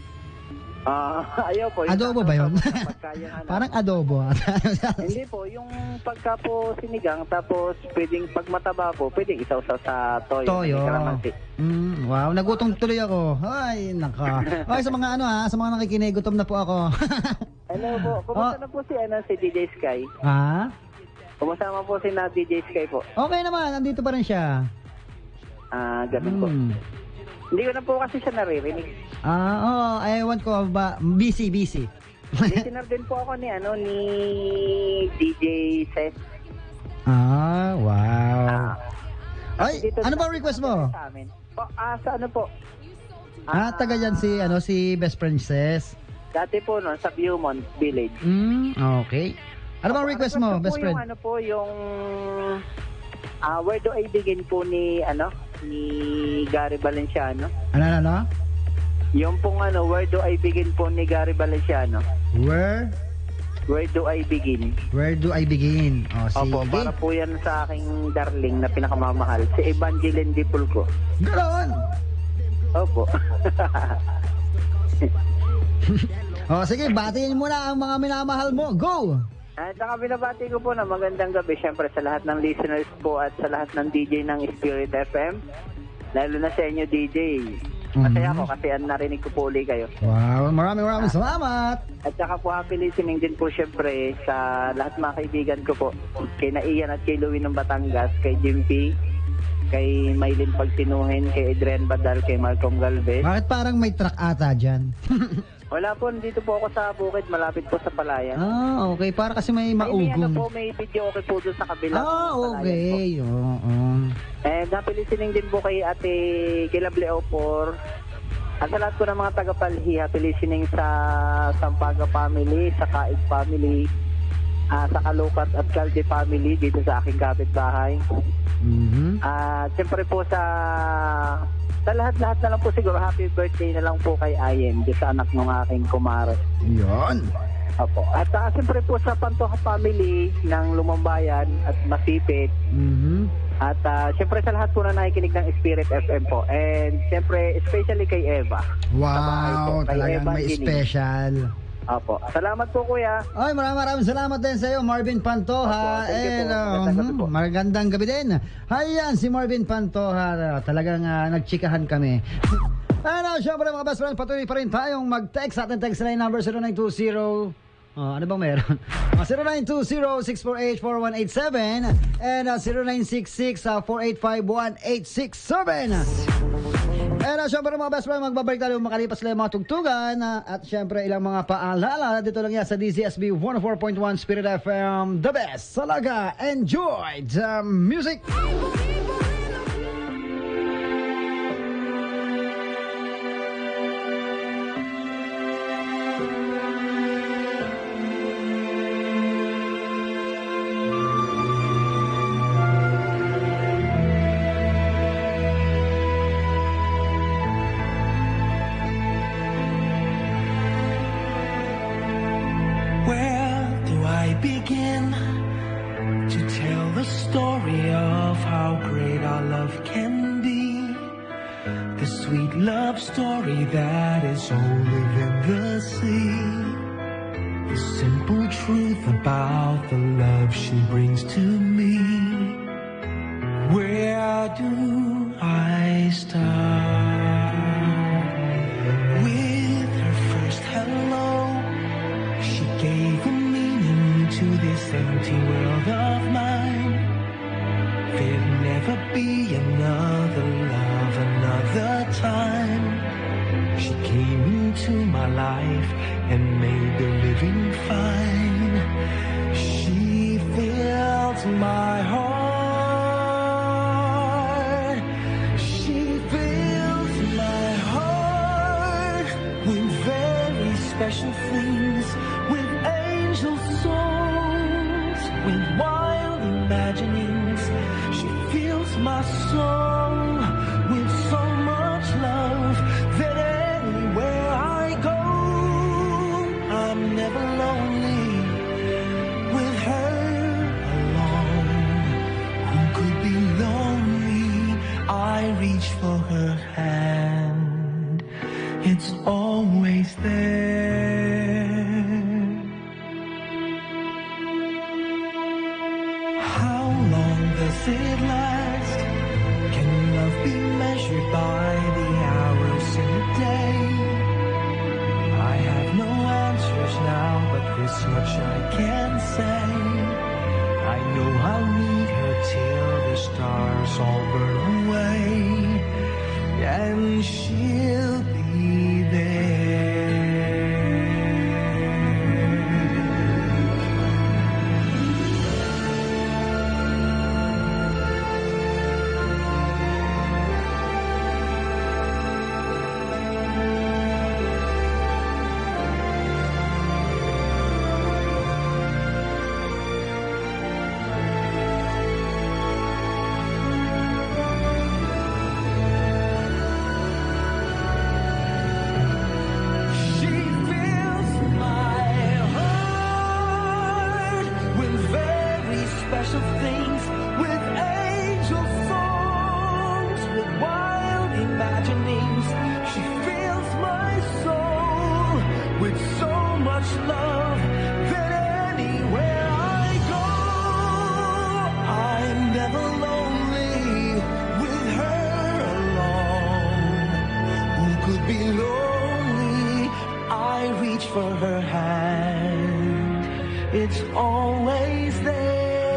Speaker 3: Ayaw po.
Speaker 11: Adobo ba yun? Parang adobo.
Speaker 3: Hindi po. Yung pagka po sinigang, tapos pwedeng pag mataba po, pwedeng isaw-saw sa toyo.
Speaker 11: Toyo. Wow, nagutom tuloy ako. Ay, naka. Okay, sa mga sa mga nakikinig, gutom na po ako.
Speaker 3: Hello po. Kumusta na po si DJ Sky?
Speaker 11: Ha?
Speaker 3: Kumusta naman po si DJ Sky po?
Speaker 11: Okay naman, nandito pa rin siya.
Speaker 3: Ganun po. Hindi ko na po kasi siya naririnig.
Speaker 11: Ewan ko ba, busy.
Speaker 3: Listener din po ako ni DJ Ses.
Speaker 11: Wow. Ay, ano ba request mo?
Speaker 3: Sa ano po?
Speaker 11: Taga yan si Best Princess.
Speaker 3: Dati po sa Beaumont Village.
Speaker 11: Okay. Ano bang request mo, Best Friend?
Speaker 3: Yung Where Do I Begin po ni Gary Valenciano.
Speaker 11: Ano?
Speaker 3: Yung pong Where Do I Begin po ni Gary Valenciano.
Speaker 11: Where
Speaker 3: do I begin?
Speaker 11: Where do I begin? Sige.
Speaker 3: Opo, para po yan sa aking darling na pinakamamahal, si Evangeline Dipulco.
Speaker 11: Ganon!
Speaker 3: Opo.
Speaker 11: Sige, batiin mo na ang mga minamahal mo. Go!
Speaker 3: At saka binabati ko po na magandang gabi syempre sa lahat ng listeners po at sa lahat ng DJ ng Spirit FM. Lalo na sa inyo, DJ. Masaya ako kasi narinig ko po uli kayo.
Speaker 11: Wow, maraming salamat.
Speaker 3: At saka po happy listening din po syempre sa lahat mga kaibigan ko po. Kay Naian at kay Louie ng Batangas, kay Jim P, kay Maylin Pagsinuhin, kay Adrian Badal, kay Malcolm Galvez.
Speaker 11: Bakit parang may truck ata dyan?
Speaker 3: Wala po, dito po ako sa bukid, malapit po sa Palayan.
Speaker 11: Okay. Para kasi may maugong.
Speaker 3: May video okay po doon sa kabila.
Speaker 11: Okay.
Speaker 3: And happy listening din po kay Ate Kilable Opor. At sa lahat po ng mga taga-Palhi, happy listening sa Sampaga family, sa Kaig family, sa Kalukat at Calde family dito sa aking kapitbahay. At siyempre po sa lahat-lahat na lang po siguro, happy birthday na lang po kay Ayen, sa anak ng aking kumare.
Speaker 11: Yun.
Speaker 3: Opo. At siyempre po sa Pantoja family ng Lumambayan at Masipit. At siyempre sa lahat po na nakikinig ng Spirit FM po. And siyempre, especially kay Eva.
Speaker 11: Wow, talagang may special.
Speaker 3: Opo. Salamat po, kuya.
Speaker 11: Ay, maraming salamat din sa iyo, Marvin Pantoja. Magandang gabi din. Ayan, si Marvin Pantoja. Talagang nagchikahan kami. Syempre mga best friends, patuloy pa rin tayong mag-text sa ating text line number 0920. Ano bang meron? 0920-648-4187 and 0966-485-1867. And syempre mga best friend, magbabalik tayo makalipas lang mga tugtugan at syempre ilang mga paalala dito lang yan sa DZSB 104.1 Spirit FM, the best talaga. Enjoy the music!
Speaker 5: Begin to tell the story of how great our love can be. The sweet love story that is older than the sea. The simple truth about the love she brings to me. Where do I start? With her first hello, she gave a to this empty world of mine. There'll never be another love, another time. She came into my life and made the wings, with angel souls, with wild imaginings. She fills my soul with so much love that anywhere I go, I'm never lonely with her alone. Who could be lonely? I reach for her hand. It's always there. How long does it last? Can love be measured by the hours in a day? I have no answers now, but this much I can say. I know I'll need her till the stars all burn away, and she'll be there. Special things, with angel songs, with wild imaginings. She fills my soul with so much love that anywhere I go, I'm never lonely with her alone. Who could be lonely? I reach for her hand. It's always there.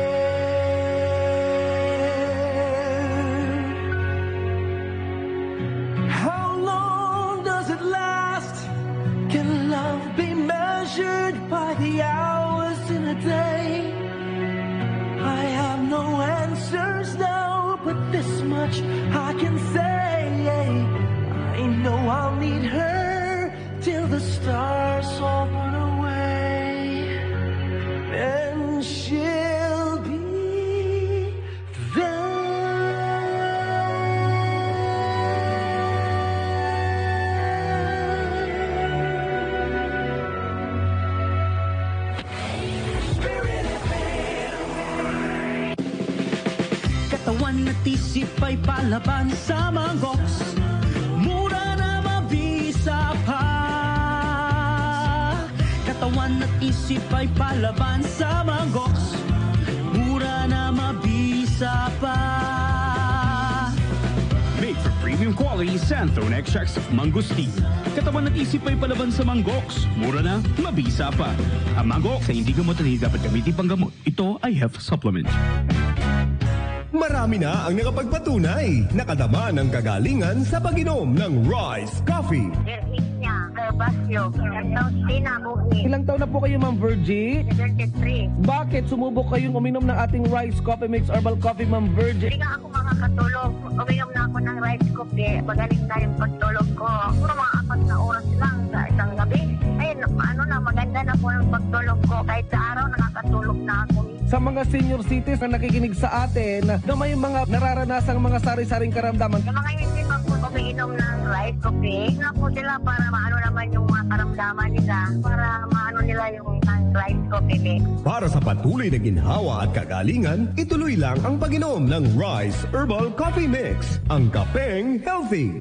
Speaker 5: By the hours in a day, I have no answers now, but this much I can say. I know I'll need her till the stars all burn away, and she'll be there.
Speaker 4: Katawan at isip ay palaban sa mangoks, mura na mabisa pa. Katawan at isip ay palaban sa mangoks, mura na mabisa pa.
Speaker 20: Made for premium quality Santhone extracts of mangosteen. Katawan at isip ay palaban sa manggoks, mura na, mabisa pa. Ang manggoks ay hindi gamot at hindi dapat gamitin pang gamot. Ito ay health supplement.
Speaker 9: Marami na ang nakapagpatunay. Nakadama ng kagalingan sa pag-inom ng Rice Coffee.
Speaker 6: Ilang taon na po kayo, Ma'am Virgie?
Speaker 17: 73.
Speaker 6: Bakit sumubok kayong uminom ng ating Rice Coffee Mix Herbal Coffee, Ma'am Virgie?
Speaker 17: Hindi nga ako makakatulog. Uminom na ako ng rice coffee. Magaling na yung pagtulog ko. Puro mga 4 na oras lang sa isang gabi. Ayun, maganda na po ang pagtulog ko. Kahit sa araw, nakakatulog na ako.
Speaker 6: Sa mga senior citizens na nakikinig sa atin, na may mga nararanasang mga sari-saring karamdaman.
Speaker 17: Yung mga hindi pa po umiinom ng rice coffee, na po sila para maano naman yung mga karamdaman nila, para maano nila yung rice coffee mix.
Speaker 9: Para sa patuloy na ginhawa at kagalingan, ituloy lang ang pag-inom ng Rice Herbal Coffee Mix, ang kapeng healthy.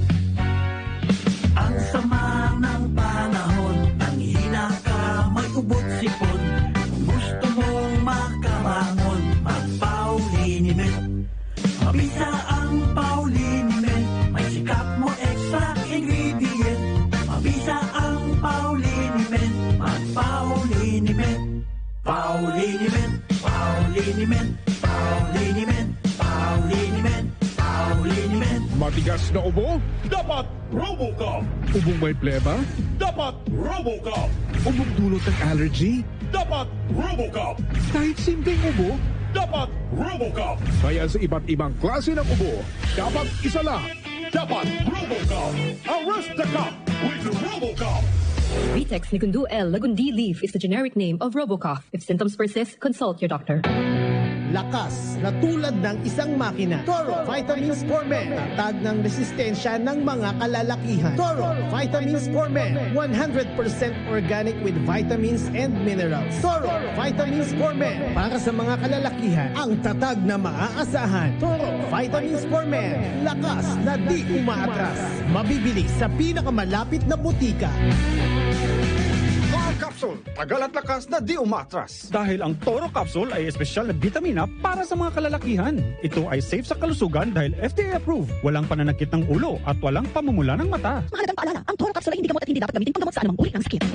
Speaker 4: Ang sama ng panahon, ang hina ka, may ubot sipon. Gusto mong makabangon, mag-Paulinimit. Mabisa ang Paulinimit, may sikap mo extra ingredient. Mabisa ang Paulinimit, mag-Paulinimit. Paulinimit, Paulinimit, Paulinimit, Paulinimit, Paulinimit.
Speaker 9: Matigas na ubo? Dapat RoboCop.
Speaker 19: Ubong may pleba?
Speaker 9: Dapat RoboCop.
Speaker 19: Ubong dulot ng allergy?
Speaker 9: Dapat RoboCop.
Speaker 19: Kahit simpleng ubo?
Speaker 9: Dapat RoboCop.
Speaker 19: Kaya sa iba't ibang klase ng ubo, dapat isa lang.
Speaker 9: Dapat RoboCop. Arrest the cop with RoboCop.
Speaker 7: Vitex Nikundu L. Lagundi Leaf is the generic name of Robocough. If symptoms persist, consult your doctor.
Speaker 15: Lakas na tulad ng isang makina. Toro Vitamins for Men. Tatag ng resistensya ng mga kalalakihan. Toro Vitamins for Men. 100% organic with vitamins and minerals. Toro Vitamins for Men. Para sa mga kalalakihan, ang tatag na maaasahan. Toro Vitamins for Men. Lakas na di umaatras. Mabibili sa pinakamalapit na butika.
Speaker 8: Toro Capsule, tagal at lakas na di umatras. Dahil ang Toro Capsule ay espesyal na bitamina para sa mga kalalakihan. Ito ay safe sa kalusugan dahil FDA approved. Walang pananakit ng ulo at walang pamumula ng mata.
Speaker 7: Mahalagang paalala, ang Toro Capsule ay hindi gamot at hindi dapat gamitin panggamot sa anumang uri ng sakit.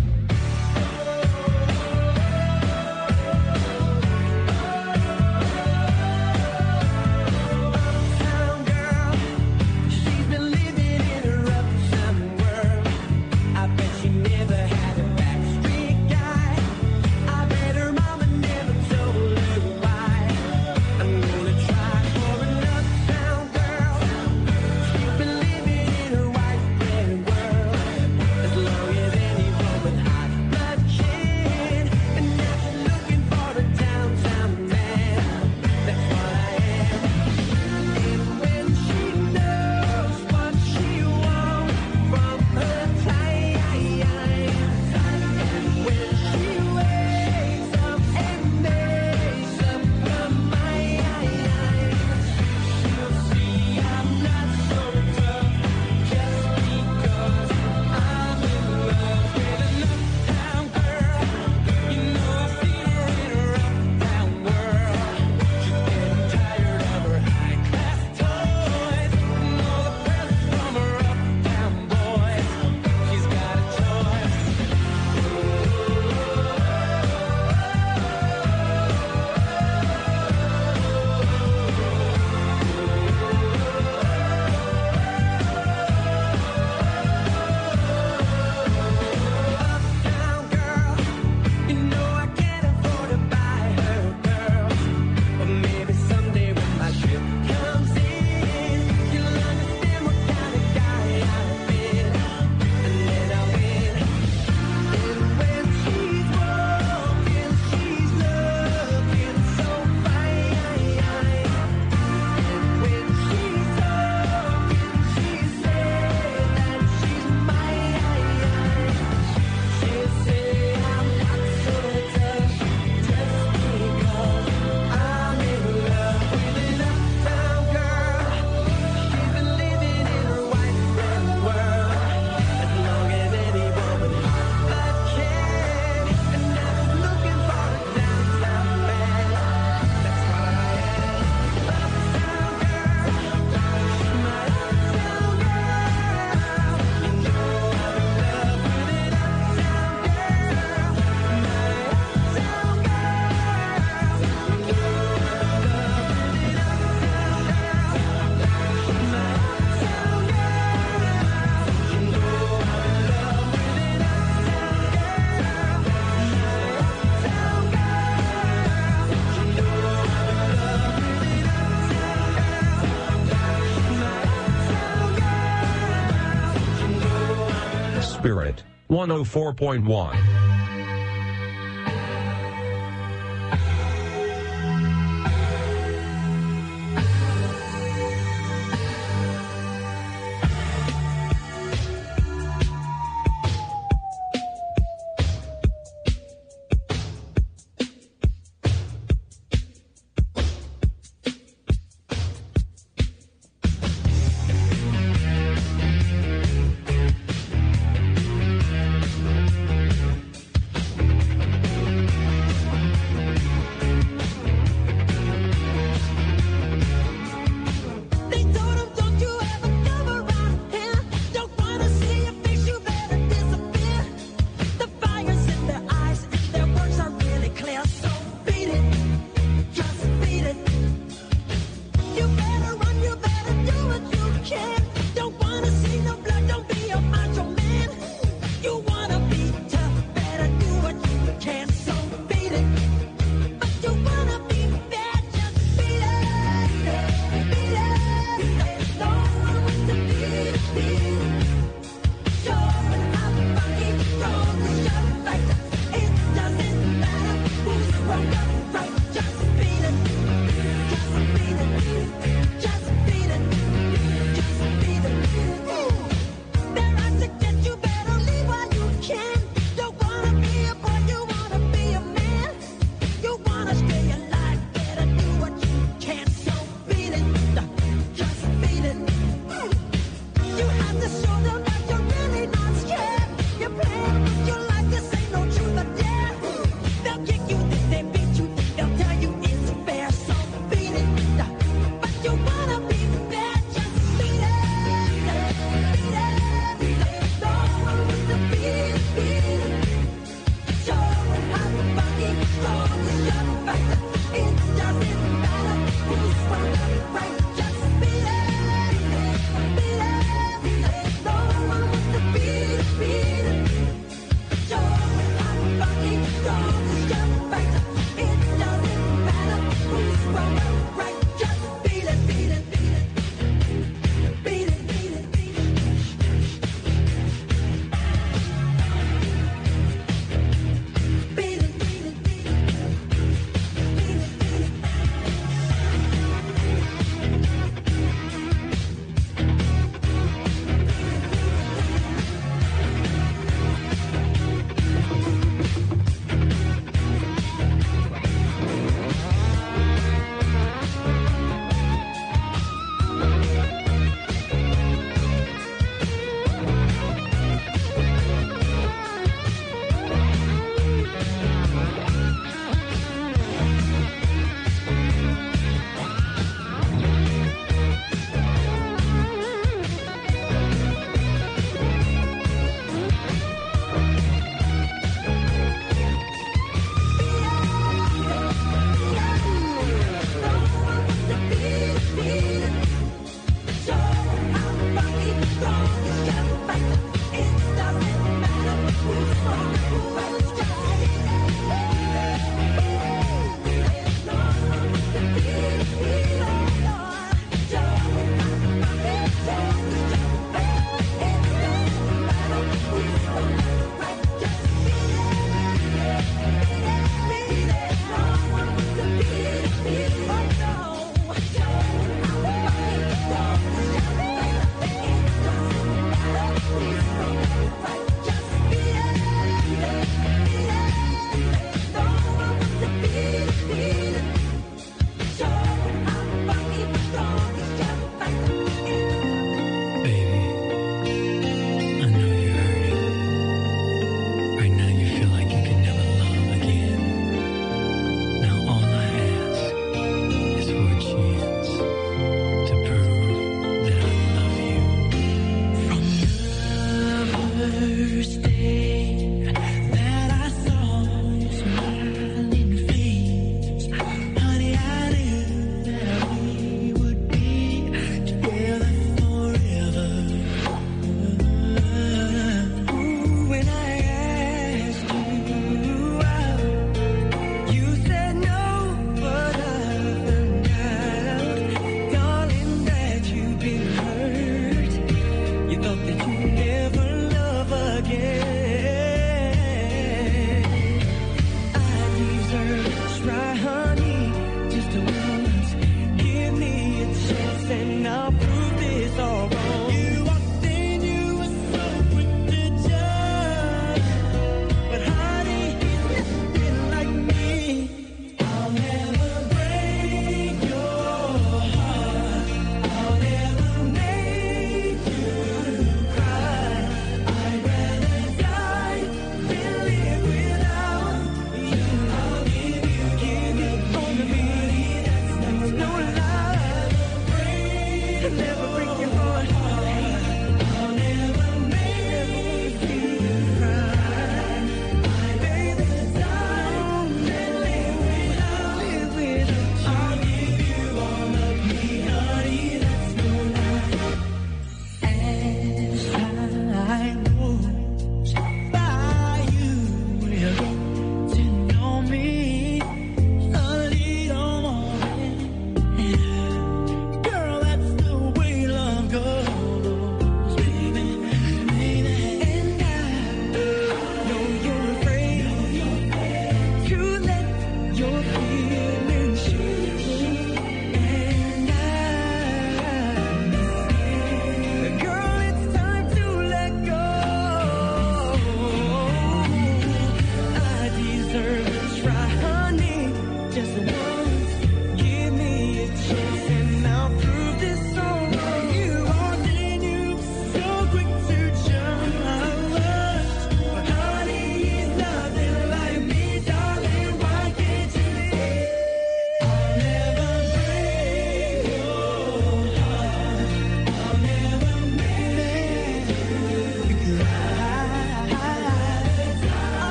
Speaker 13: Spirit 104.1.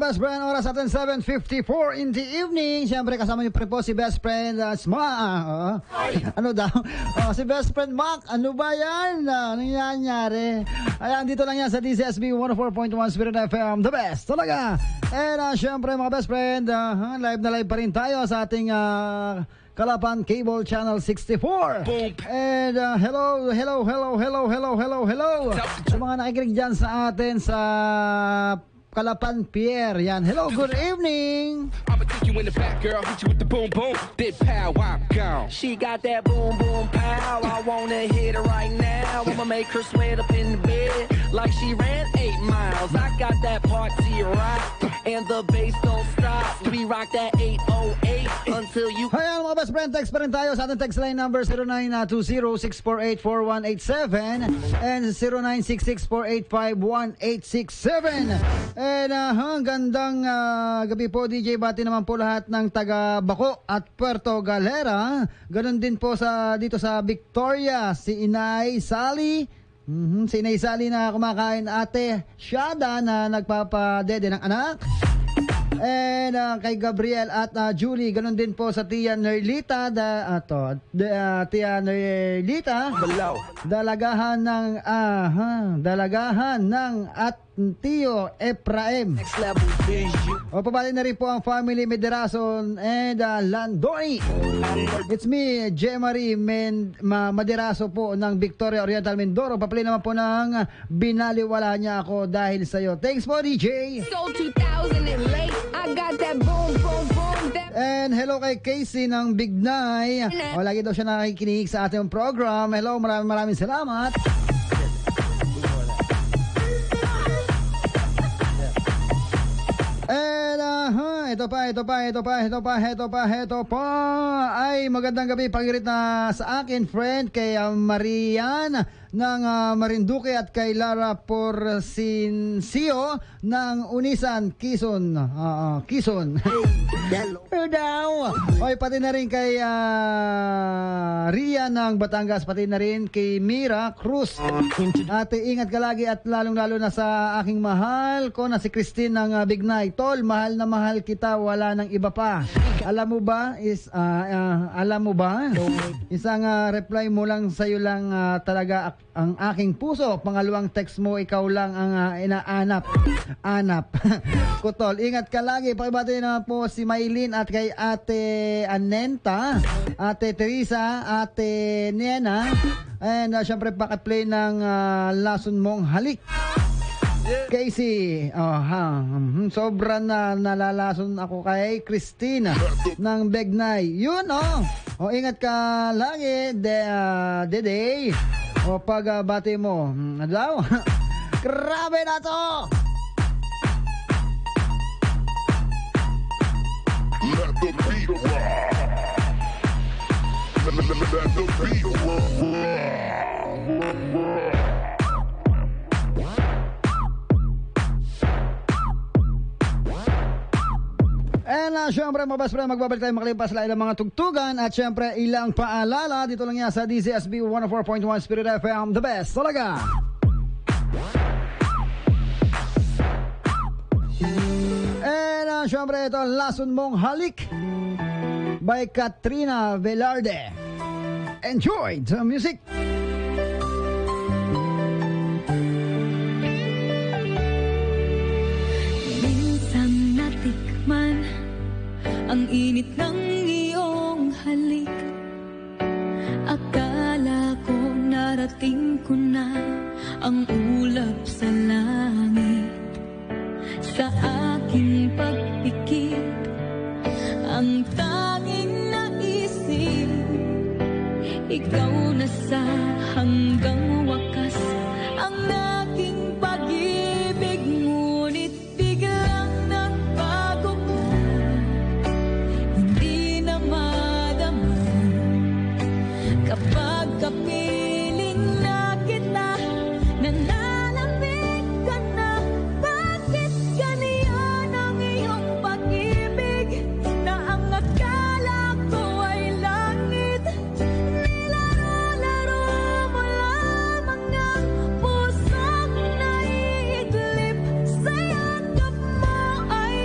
Speaker 11: best friend, oras natin 7:54 in the evening. Siyempre kasama niyo pre po si best friend ano daw? Si best friend Mac, ano ba yan? Ano nangyayari? Ayan, dito lang yan sa DCSB 104.1 Spirit FM, the best talaga. And siyempre mga best friend, live na live pa rin tayo sa ating Calapan Cable Channel 64. Boom. And hello sa mga nakikinig dyan sa atin sa Calapan Pier. Yan. Hello, good evening.
Speaker 12: I'ma take you in the back, girl. Hit you with the boom boom. Then pow, wow, gone.
Speaker 14: She got that boom boom pow. I wanna hit her right now. I'ma make her sweat up in the bed like she ran 8 miles. I got that party rock and the bass don't stop. We rock that 808 until you.
Speaker 11: Ayan mga best friend, text pa rin tayo sa ating text line number 0920-648-4187 and 0966-485-1867. And gandang gabi po DJ, bati naman po lahat ng taga Bako at Puerto Galera. Ganon din po sa dito sa Victoria, si Inay Sally. Si Inay Sally na kumakain, Ate Shada na nagpapadede ng anak. And kay Gabriel at Julie, ganun din po sa Tia Nerlita, Tia Nerlita, dalagahan ng at Tio Ephraim. O pabali na rin po ang family Mederason and Landoni. It's me, J. Marie Maderaso po ng Victoria Oriental Mindoro. Papali naman po ng binaliwala niya ako dahil sa'yo. Thanks po, DJ.
Speaker 10: So 2000 and late, I got that boom, boom, boom.
Speaker 11: And hello kay Casey ng Bignay. O lagi daw siya nakikinig sa ating program. Hello, maraming salamat. And ito pa ay magandang gabi pagirit na sa akin friend kay Marian ng Marinduque at kay Lara Porcinsio ng Unisan, Quezon. Oy, pati na rin kay Ria ng Batangas, pati na rin kay Mira Cruz. Ate, ingat ka lagi at lalong-lalo na sa aking mahal ko na si Christine ng Bignay. Tol, mahal na mahal kita, wala nang iba pa. Alam mo ba? Isang reply mo lang sa'yo lang talaga ang aking puso. Pangalawang text mo, ikaw lang ang inaanap. Kutol, ingat ka lagi. Pakibati na po si Maylin at kay Ate Anenta, Ate Teresa, Ate Nena. And syempre pakiplay ng Lason Mong Halik. Casey, sobra na nalalason ako kay Christina ng Begnay. Yun, ingat ka lagi, Dede. O pagbati mo, daw. Grabe na to!
Speaker 12: Let the beat rock. Let the beat rock.
Speaker 11: And syempre mga best friend, magbabalik tayo makalipas lang ilang mga tugtugan at syempre ilang paalala dito lang yan sa DCSB 104.1 Spirit FM, the best talaga. And syempre ito, Lason Mong Halik by Katrina Velarde. Enjoy the music.
Speaker 16: Ang init ng iyong halik, akala ko narating ko na ang ulap sa langit. Sa aking pagpikit, ang tanging naisip, ikaw na sa hanggang wakas ang aking pag-ibig. Ngunit biglang nagbago ka, kapag kapiling na kita, nananamig ka na. Bakit ganyan ang iyong pag-ibig, na ang akala ko ay langit? Nilaro-laro mo lamang ang pusong naiiglip. Sa yakap mo ay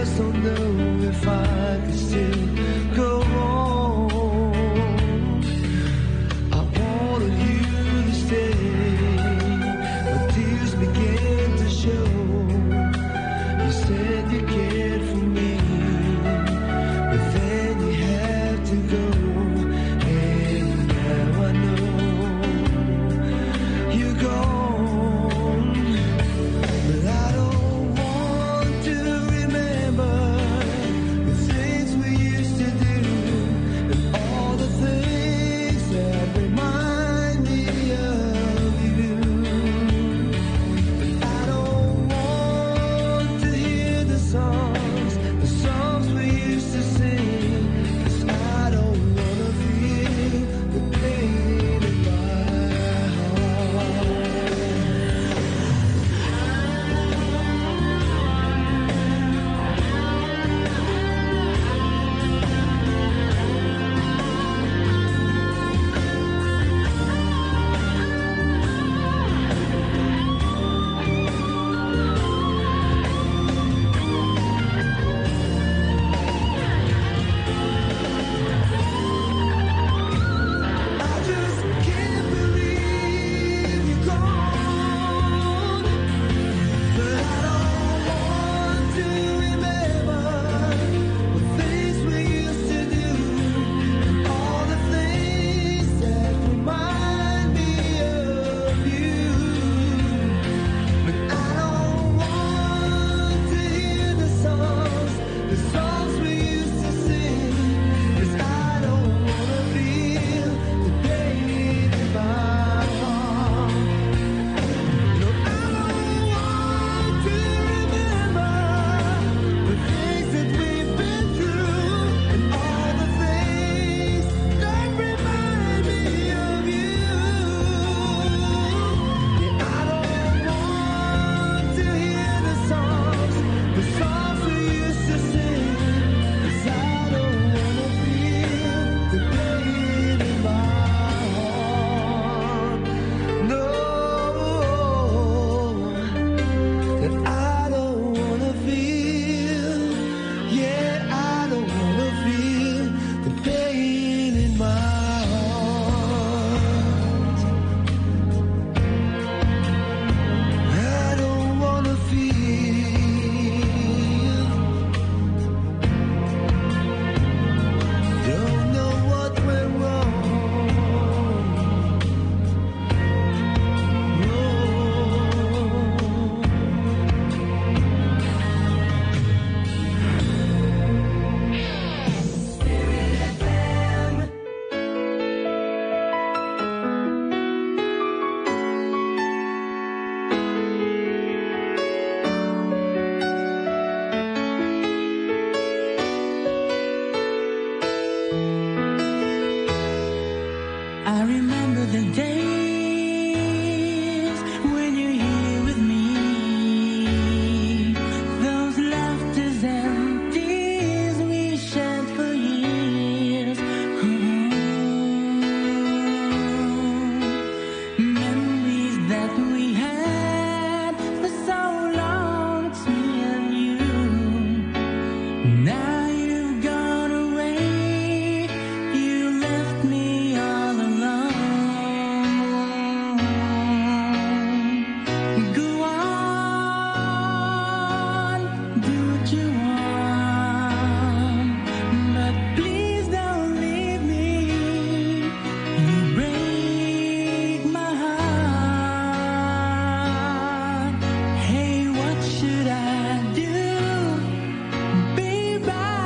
Speaker 1: just don't know if I could still go on. I wanted you to stay, but tears began to show. You said you cared for me, but then you had to go. And now I know you're gone, but I don't want to remember the things we used to do and all the things that remind me of you. I don't want to hear the songs we used to sing, 'cause I don't wanna feel the pain in my heart. I just can't believe you're gone, but I don't want to remember the things we used to do and all the things that remind me of you. But I don't want to hear the songs we used to sing, 'cause I don't wanna feel the pain in my heart. No, I don't want to remember the things that we've been through and all the things that remind me of you. Yeah, I don't want to hear the songs we used to sing, 'cause I don't wanna feel the pain in my heart. No, that I don't wanna feel. Yeah, I don't wanna feel the pain in my heart. I don't wanna feel. Don't know what went wrong.
Speaker 5: I remember the days when you're here with me. Those laughters and tears we shared for years. Memories that we had for so long, it's me and you. Now you've gone away, you left me all alone. Go on, do what you want, but please don't leave me. You break my heart. Hey, what should I do? Be by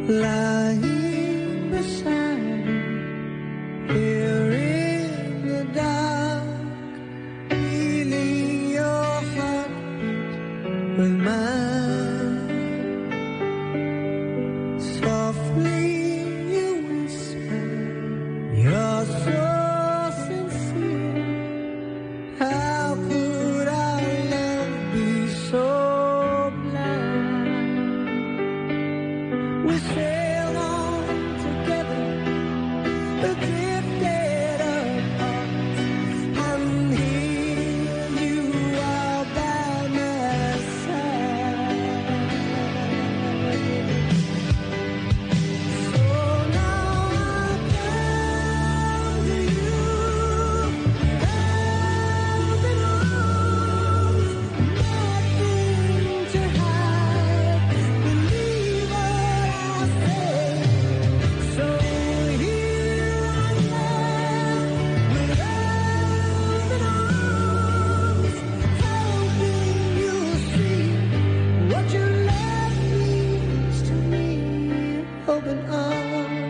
Speaker 5: lying beside you here in the dark, feeling your heartbeat with mine. Softly you whisper, you're so sincere. How could our love be so blind? We sail on together, drifted apart, and here you are by my side. So now I come to you, open arms, nothing to hide. Believe what I say. So here I am, with open arms, hoping you'll see what your love means to me. Open arms.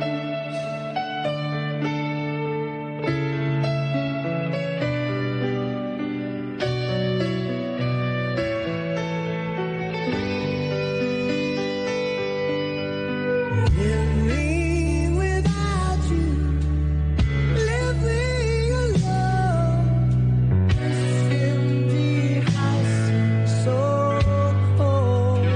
Speaker 5: Living without you, living alone, this empty house seems so cold.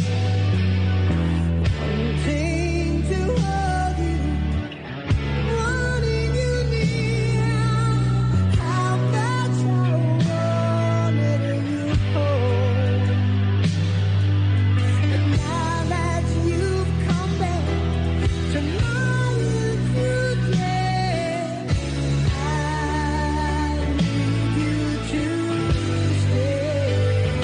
Speaker 5: Wanting to hug you, wanting you near, how much I wanted you hold. And now that you've come back to my today, I need you to stay.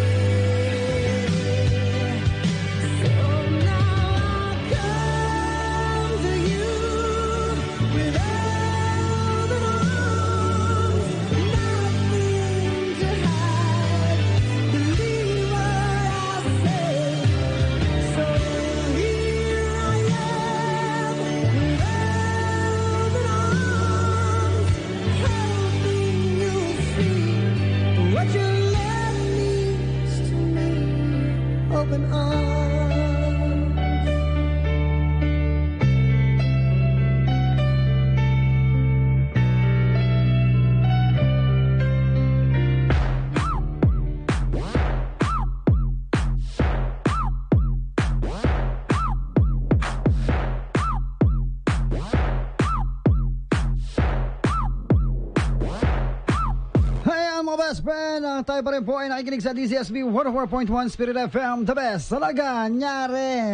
Speaker 5: So now I come to you with open arms, nothing to hide. Believe what I say. So here I am, with open arms, hoping you'll see what your love means to me. Open arms.
Speaker 11: Ayan mga best friend, tayo pa rin po ay nakikinig sa DCSB 104.1 Spirit FM, the best talaga, nyari.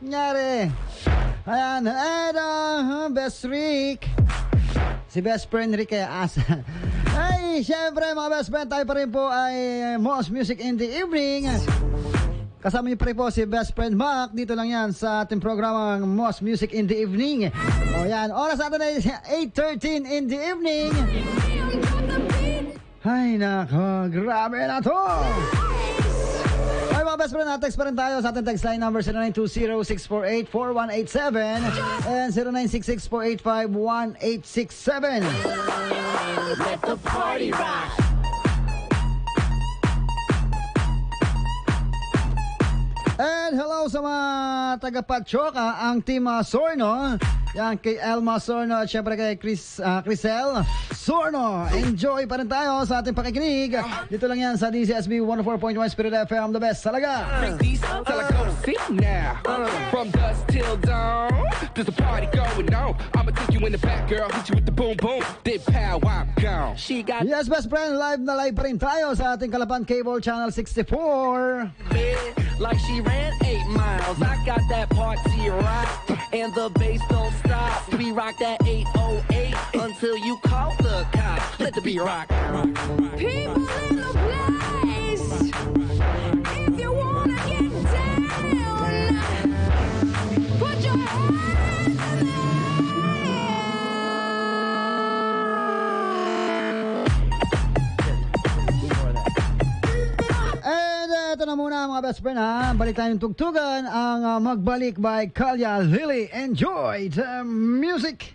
Speaker 11: Ayan, and best Rick, si best friend Rick kaya asa. Ay, syempre mga best friend, tayo pa rin po ay Most Music in the Evening. Kasama niyo pa rin po si best friend Mac, dito lang yan sa ating programang Most Music in the Evening. O yan, oras natin ay 8:13 in the evening. Ay, nako, grabe na to! Ay, mga best friend, text pa rin tayo sa ating text line number 0920-648-4187 and 0966-485-1867.
Speaker 5: Let the party rock.
Speaker 11: And hello sa mga taga-Pachoka, ang team Sorno. Yan, kay Elma Sorno at syempre kay Crisel Sorno. Enjoy pa rin tayo sa ating pakikinig. Dito lang yan sa DCSB 104.1 Spirit FM, the best talaga.
Speaker 12: Till I go to sleep now. From dusk till dawn, there's a party going on. I'ma take you in the back, girl. Hit you with the boom boom. Then pow, I'm gone.
Speaker 11: She got... Yes, best friend, live na live pa rin tayo sa ating Calapan Cable Channel 64.
Speaker 14: Like she ran 8 miles. I got that party rock, and the bass don't stop. We rock that 808 until you call the cops. Let the beat rock.
Speaker 10: People in the place, if you wanna get down, put your hands in the
Speaker 11: And ito na muna muna mga best friend ha. Balik tayong tugtugan ang Magbalik by Kalya Lily. Enjoy the music.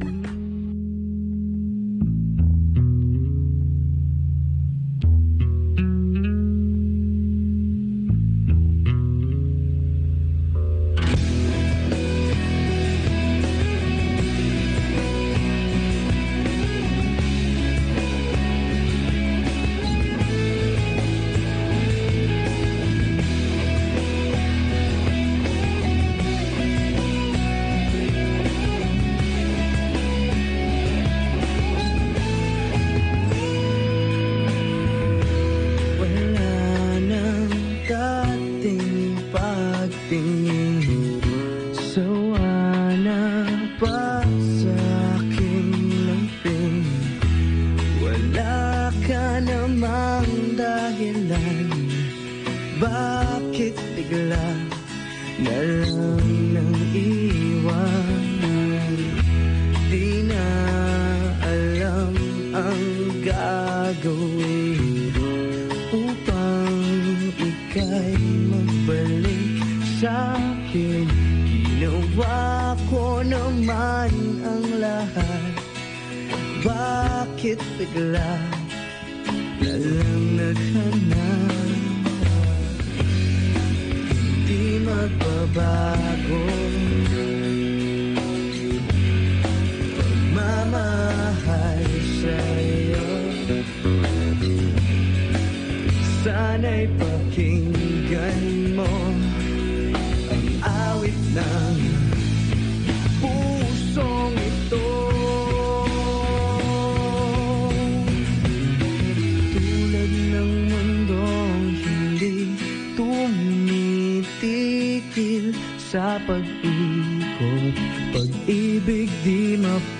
Speaker 4: Sa pag-ikot, pag-ibig di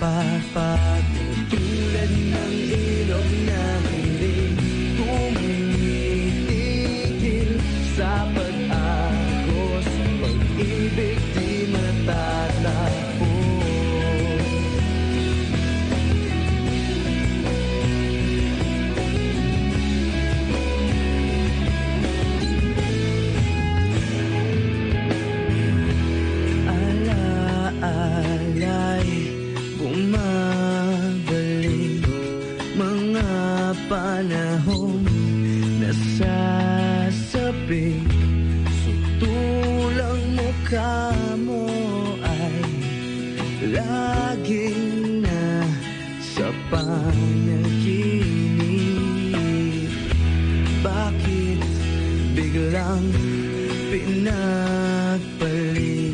Speaker 4: mapapagod. Tulad ng ilog na hindi tumitigil sa pag-agos, pag-ibig di matatapos. Panahong nasasabik, sutulang mukha mo ay laging nasa panaginip. Bakit biglang pinagpalit?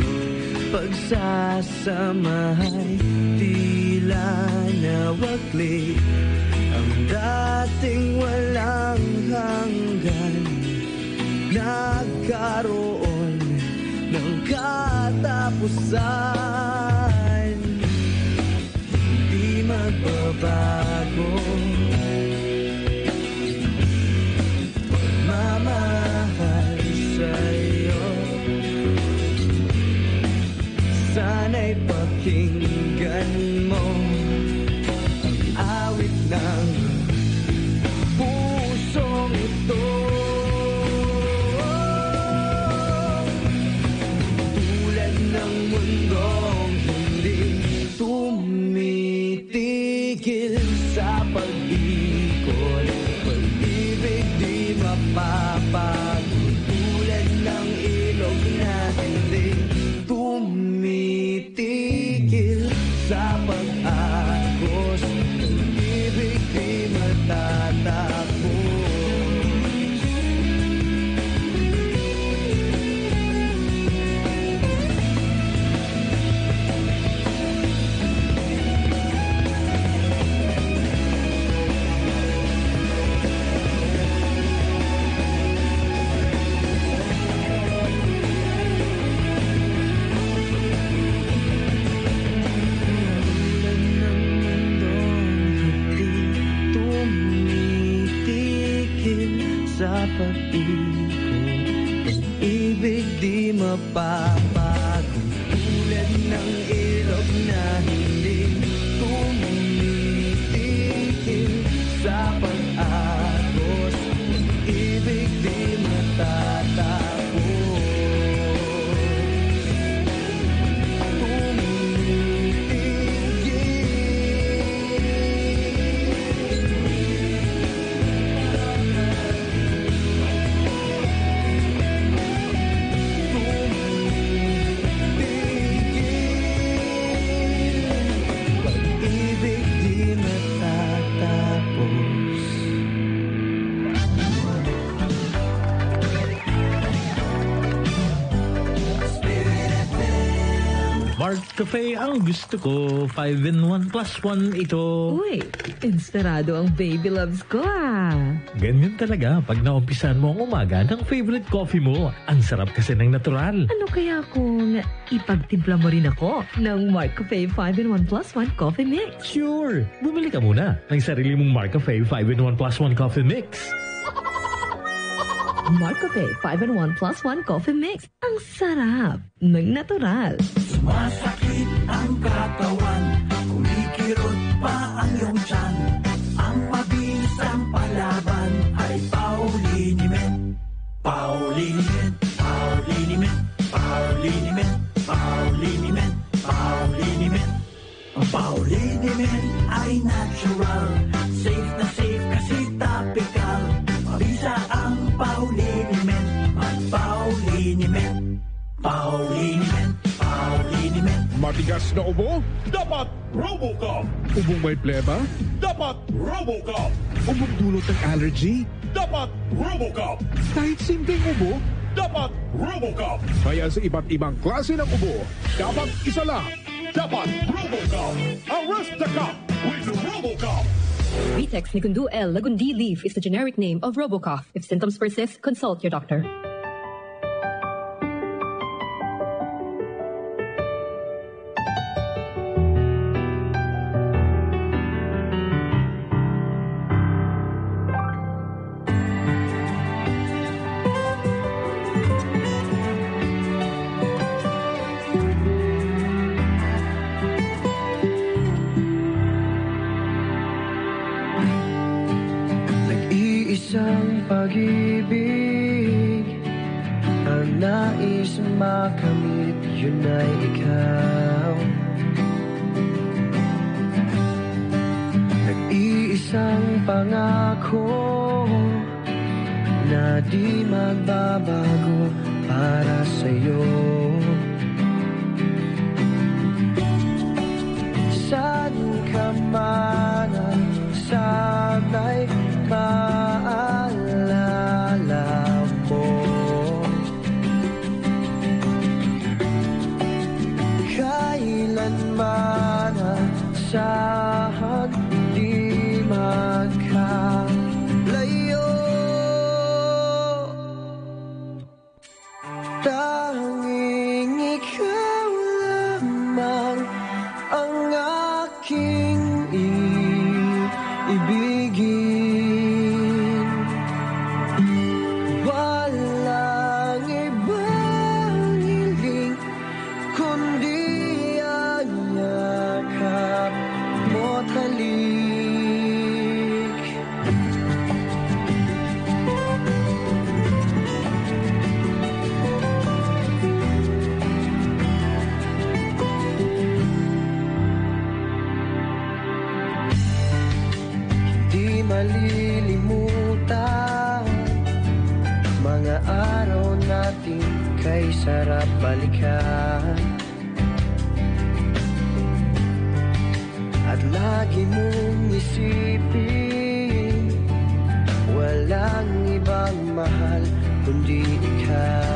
Speaker 4: Pagsasamahay tila nawaglit. Ang dating walang hanggan, nagkaroon ng katapusan. Di magbabago pagmamahal sa'yo. Sana'y pakinggan mo awit ng pusong ito. Tulad ng mundong hindi tumitigil sa pag-ikot, pag-ibig di mapapagod. Tulad ng ilog na hindi tumitigil sa pag
Speaker 18: Mark Cafe ang gusto ko. 5-in-1 plus 1 ito.
Speaker 21: Uy, inspirado ang baby loves ko
Speaker 18: Ganyan talaga pag naumpisan mo ang umaga ng favorite coffee mo. Ang sarap kasi ng natural.
Speaker 21: Ano kaya kung ipagtimpla mo rin ako ng Mark Cafe 5-in-1 plus 1 coffee mix?
Speaker 18: Sure! Bumili ka muna ng sarili mong Mark Cafe 5-in-1 plus 1 coffee mix.
Speaker 21: Mark Cafe 5-in-1 plus 1 coffee mix. Ang sarap ng natural.
Speaker 5: Sumasakit ang katawan, kumikirot pa ang iyong tiyan. Ang mabilis ang palaban ay Pauliniment. Pauliniment, Pauliniment, Pauliniment, Pauliniment, Pauliniment. Ang Pauliniment ay natural, safe na safe kasi topical. Mabisa ang Pauliniment, mag-Pauliniment. Pauliniment, Pauliniment.
Speaker 19: Matigas na ubo? Dapat RoboCop. Ubong may pleba? Dapat RoboCop. Ubong dulot ng allergy? Dapat RoboCop. Kahit simpleng ubo? Dapat RoboCop. Kaya sa iba't ibang klase ng ubo, dapat isa lang. Dapat RoboCop. Arrest the cop with RoboCop.
Speaker 7: Vitex Nikundu L. Lagundi Leaf is the generic name of RoboCough. If symptoms persist, consult your doctor.
Speaker 23: Isang pag-ibig ang nais makamit, yun ay ikaw. Nag-iisang pangako na di magbabago para sa'yo. Saan ka man, sana'y maalala mo. Kailanman saan di magkalayo. Tanging ikaw lamang ang aking ibigin. Walang ibang hiling kundi ang yakap mo't halik. Di malilimutan mga araw natin kay sarap balikan. At lagi mong isipin, walang ibang mahal kundi ikaw.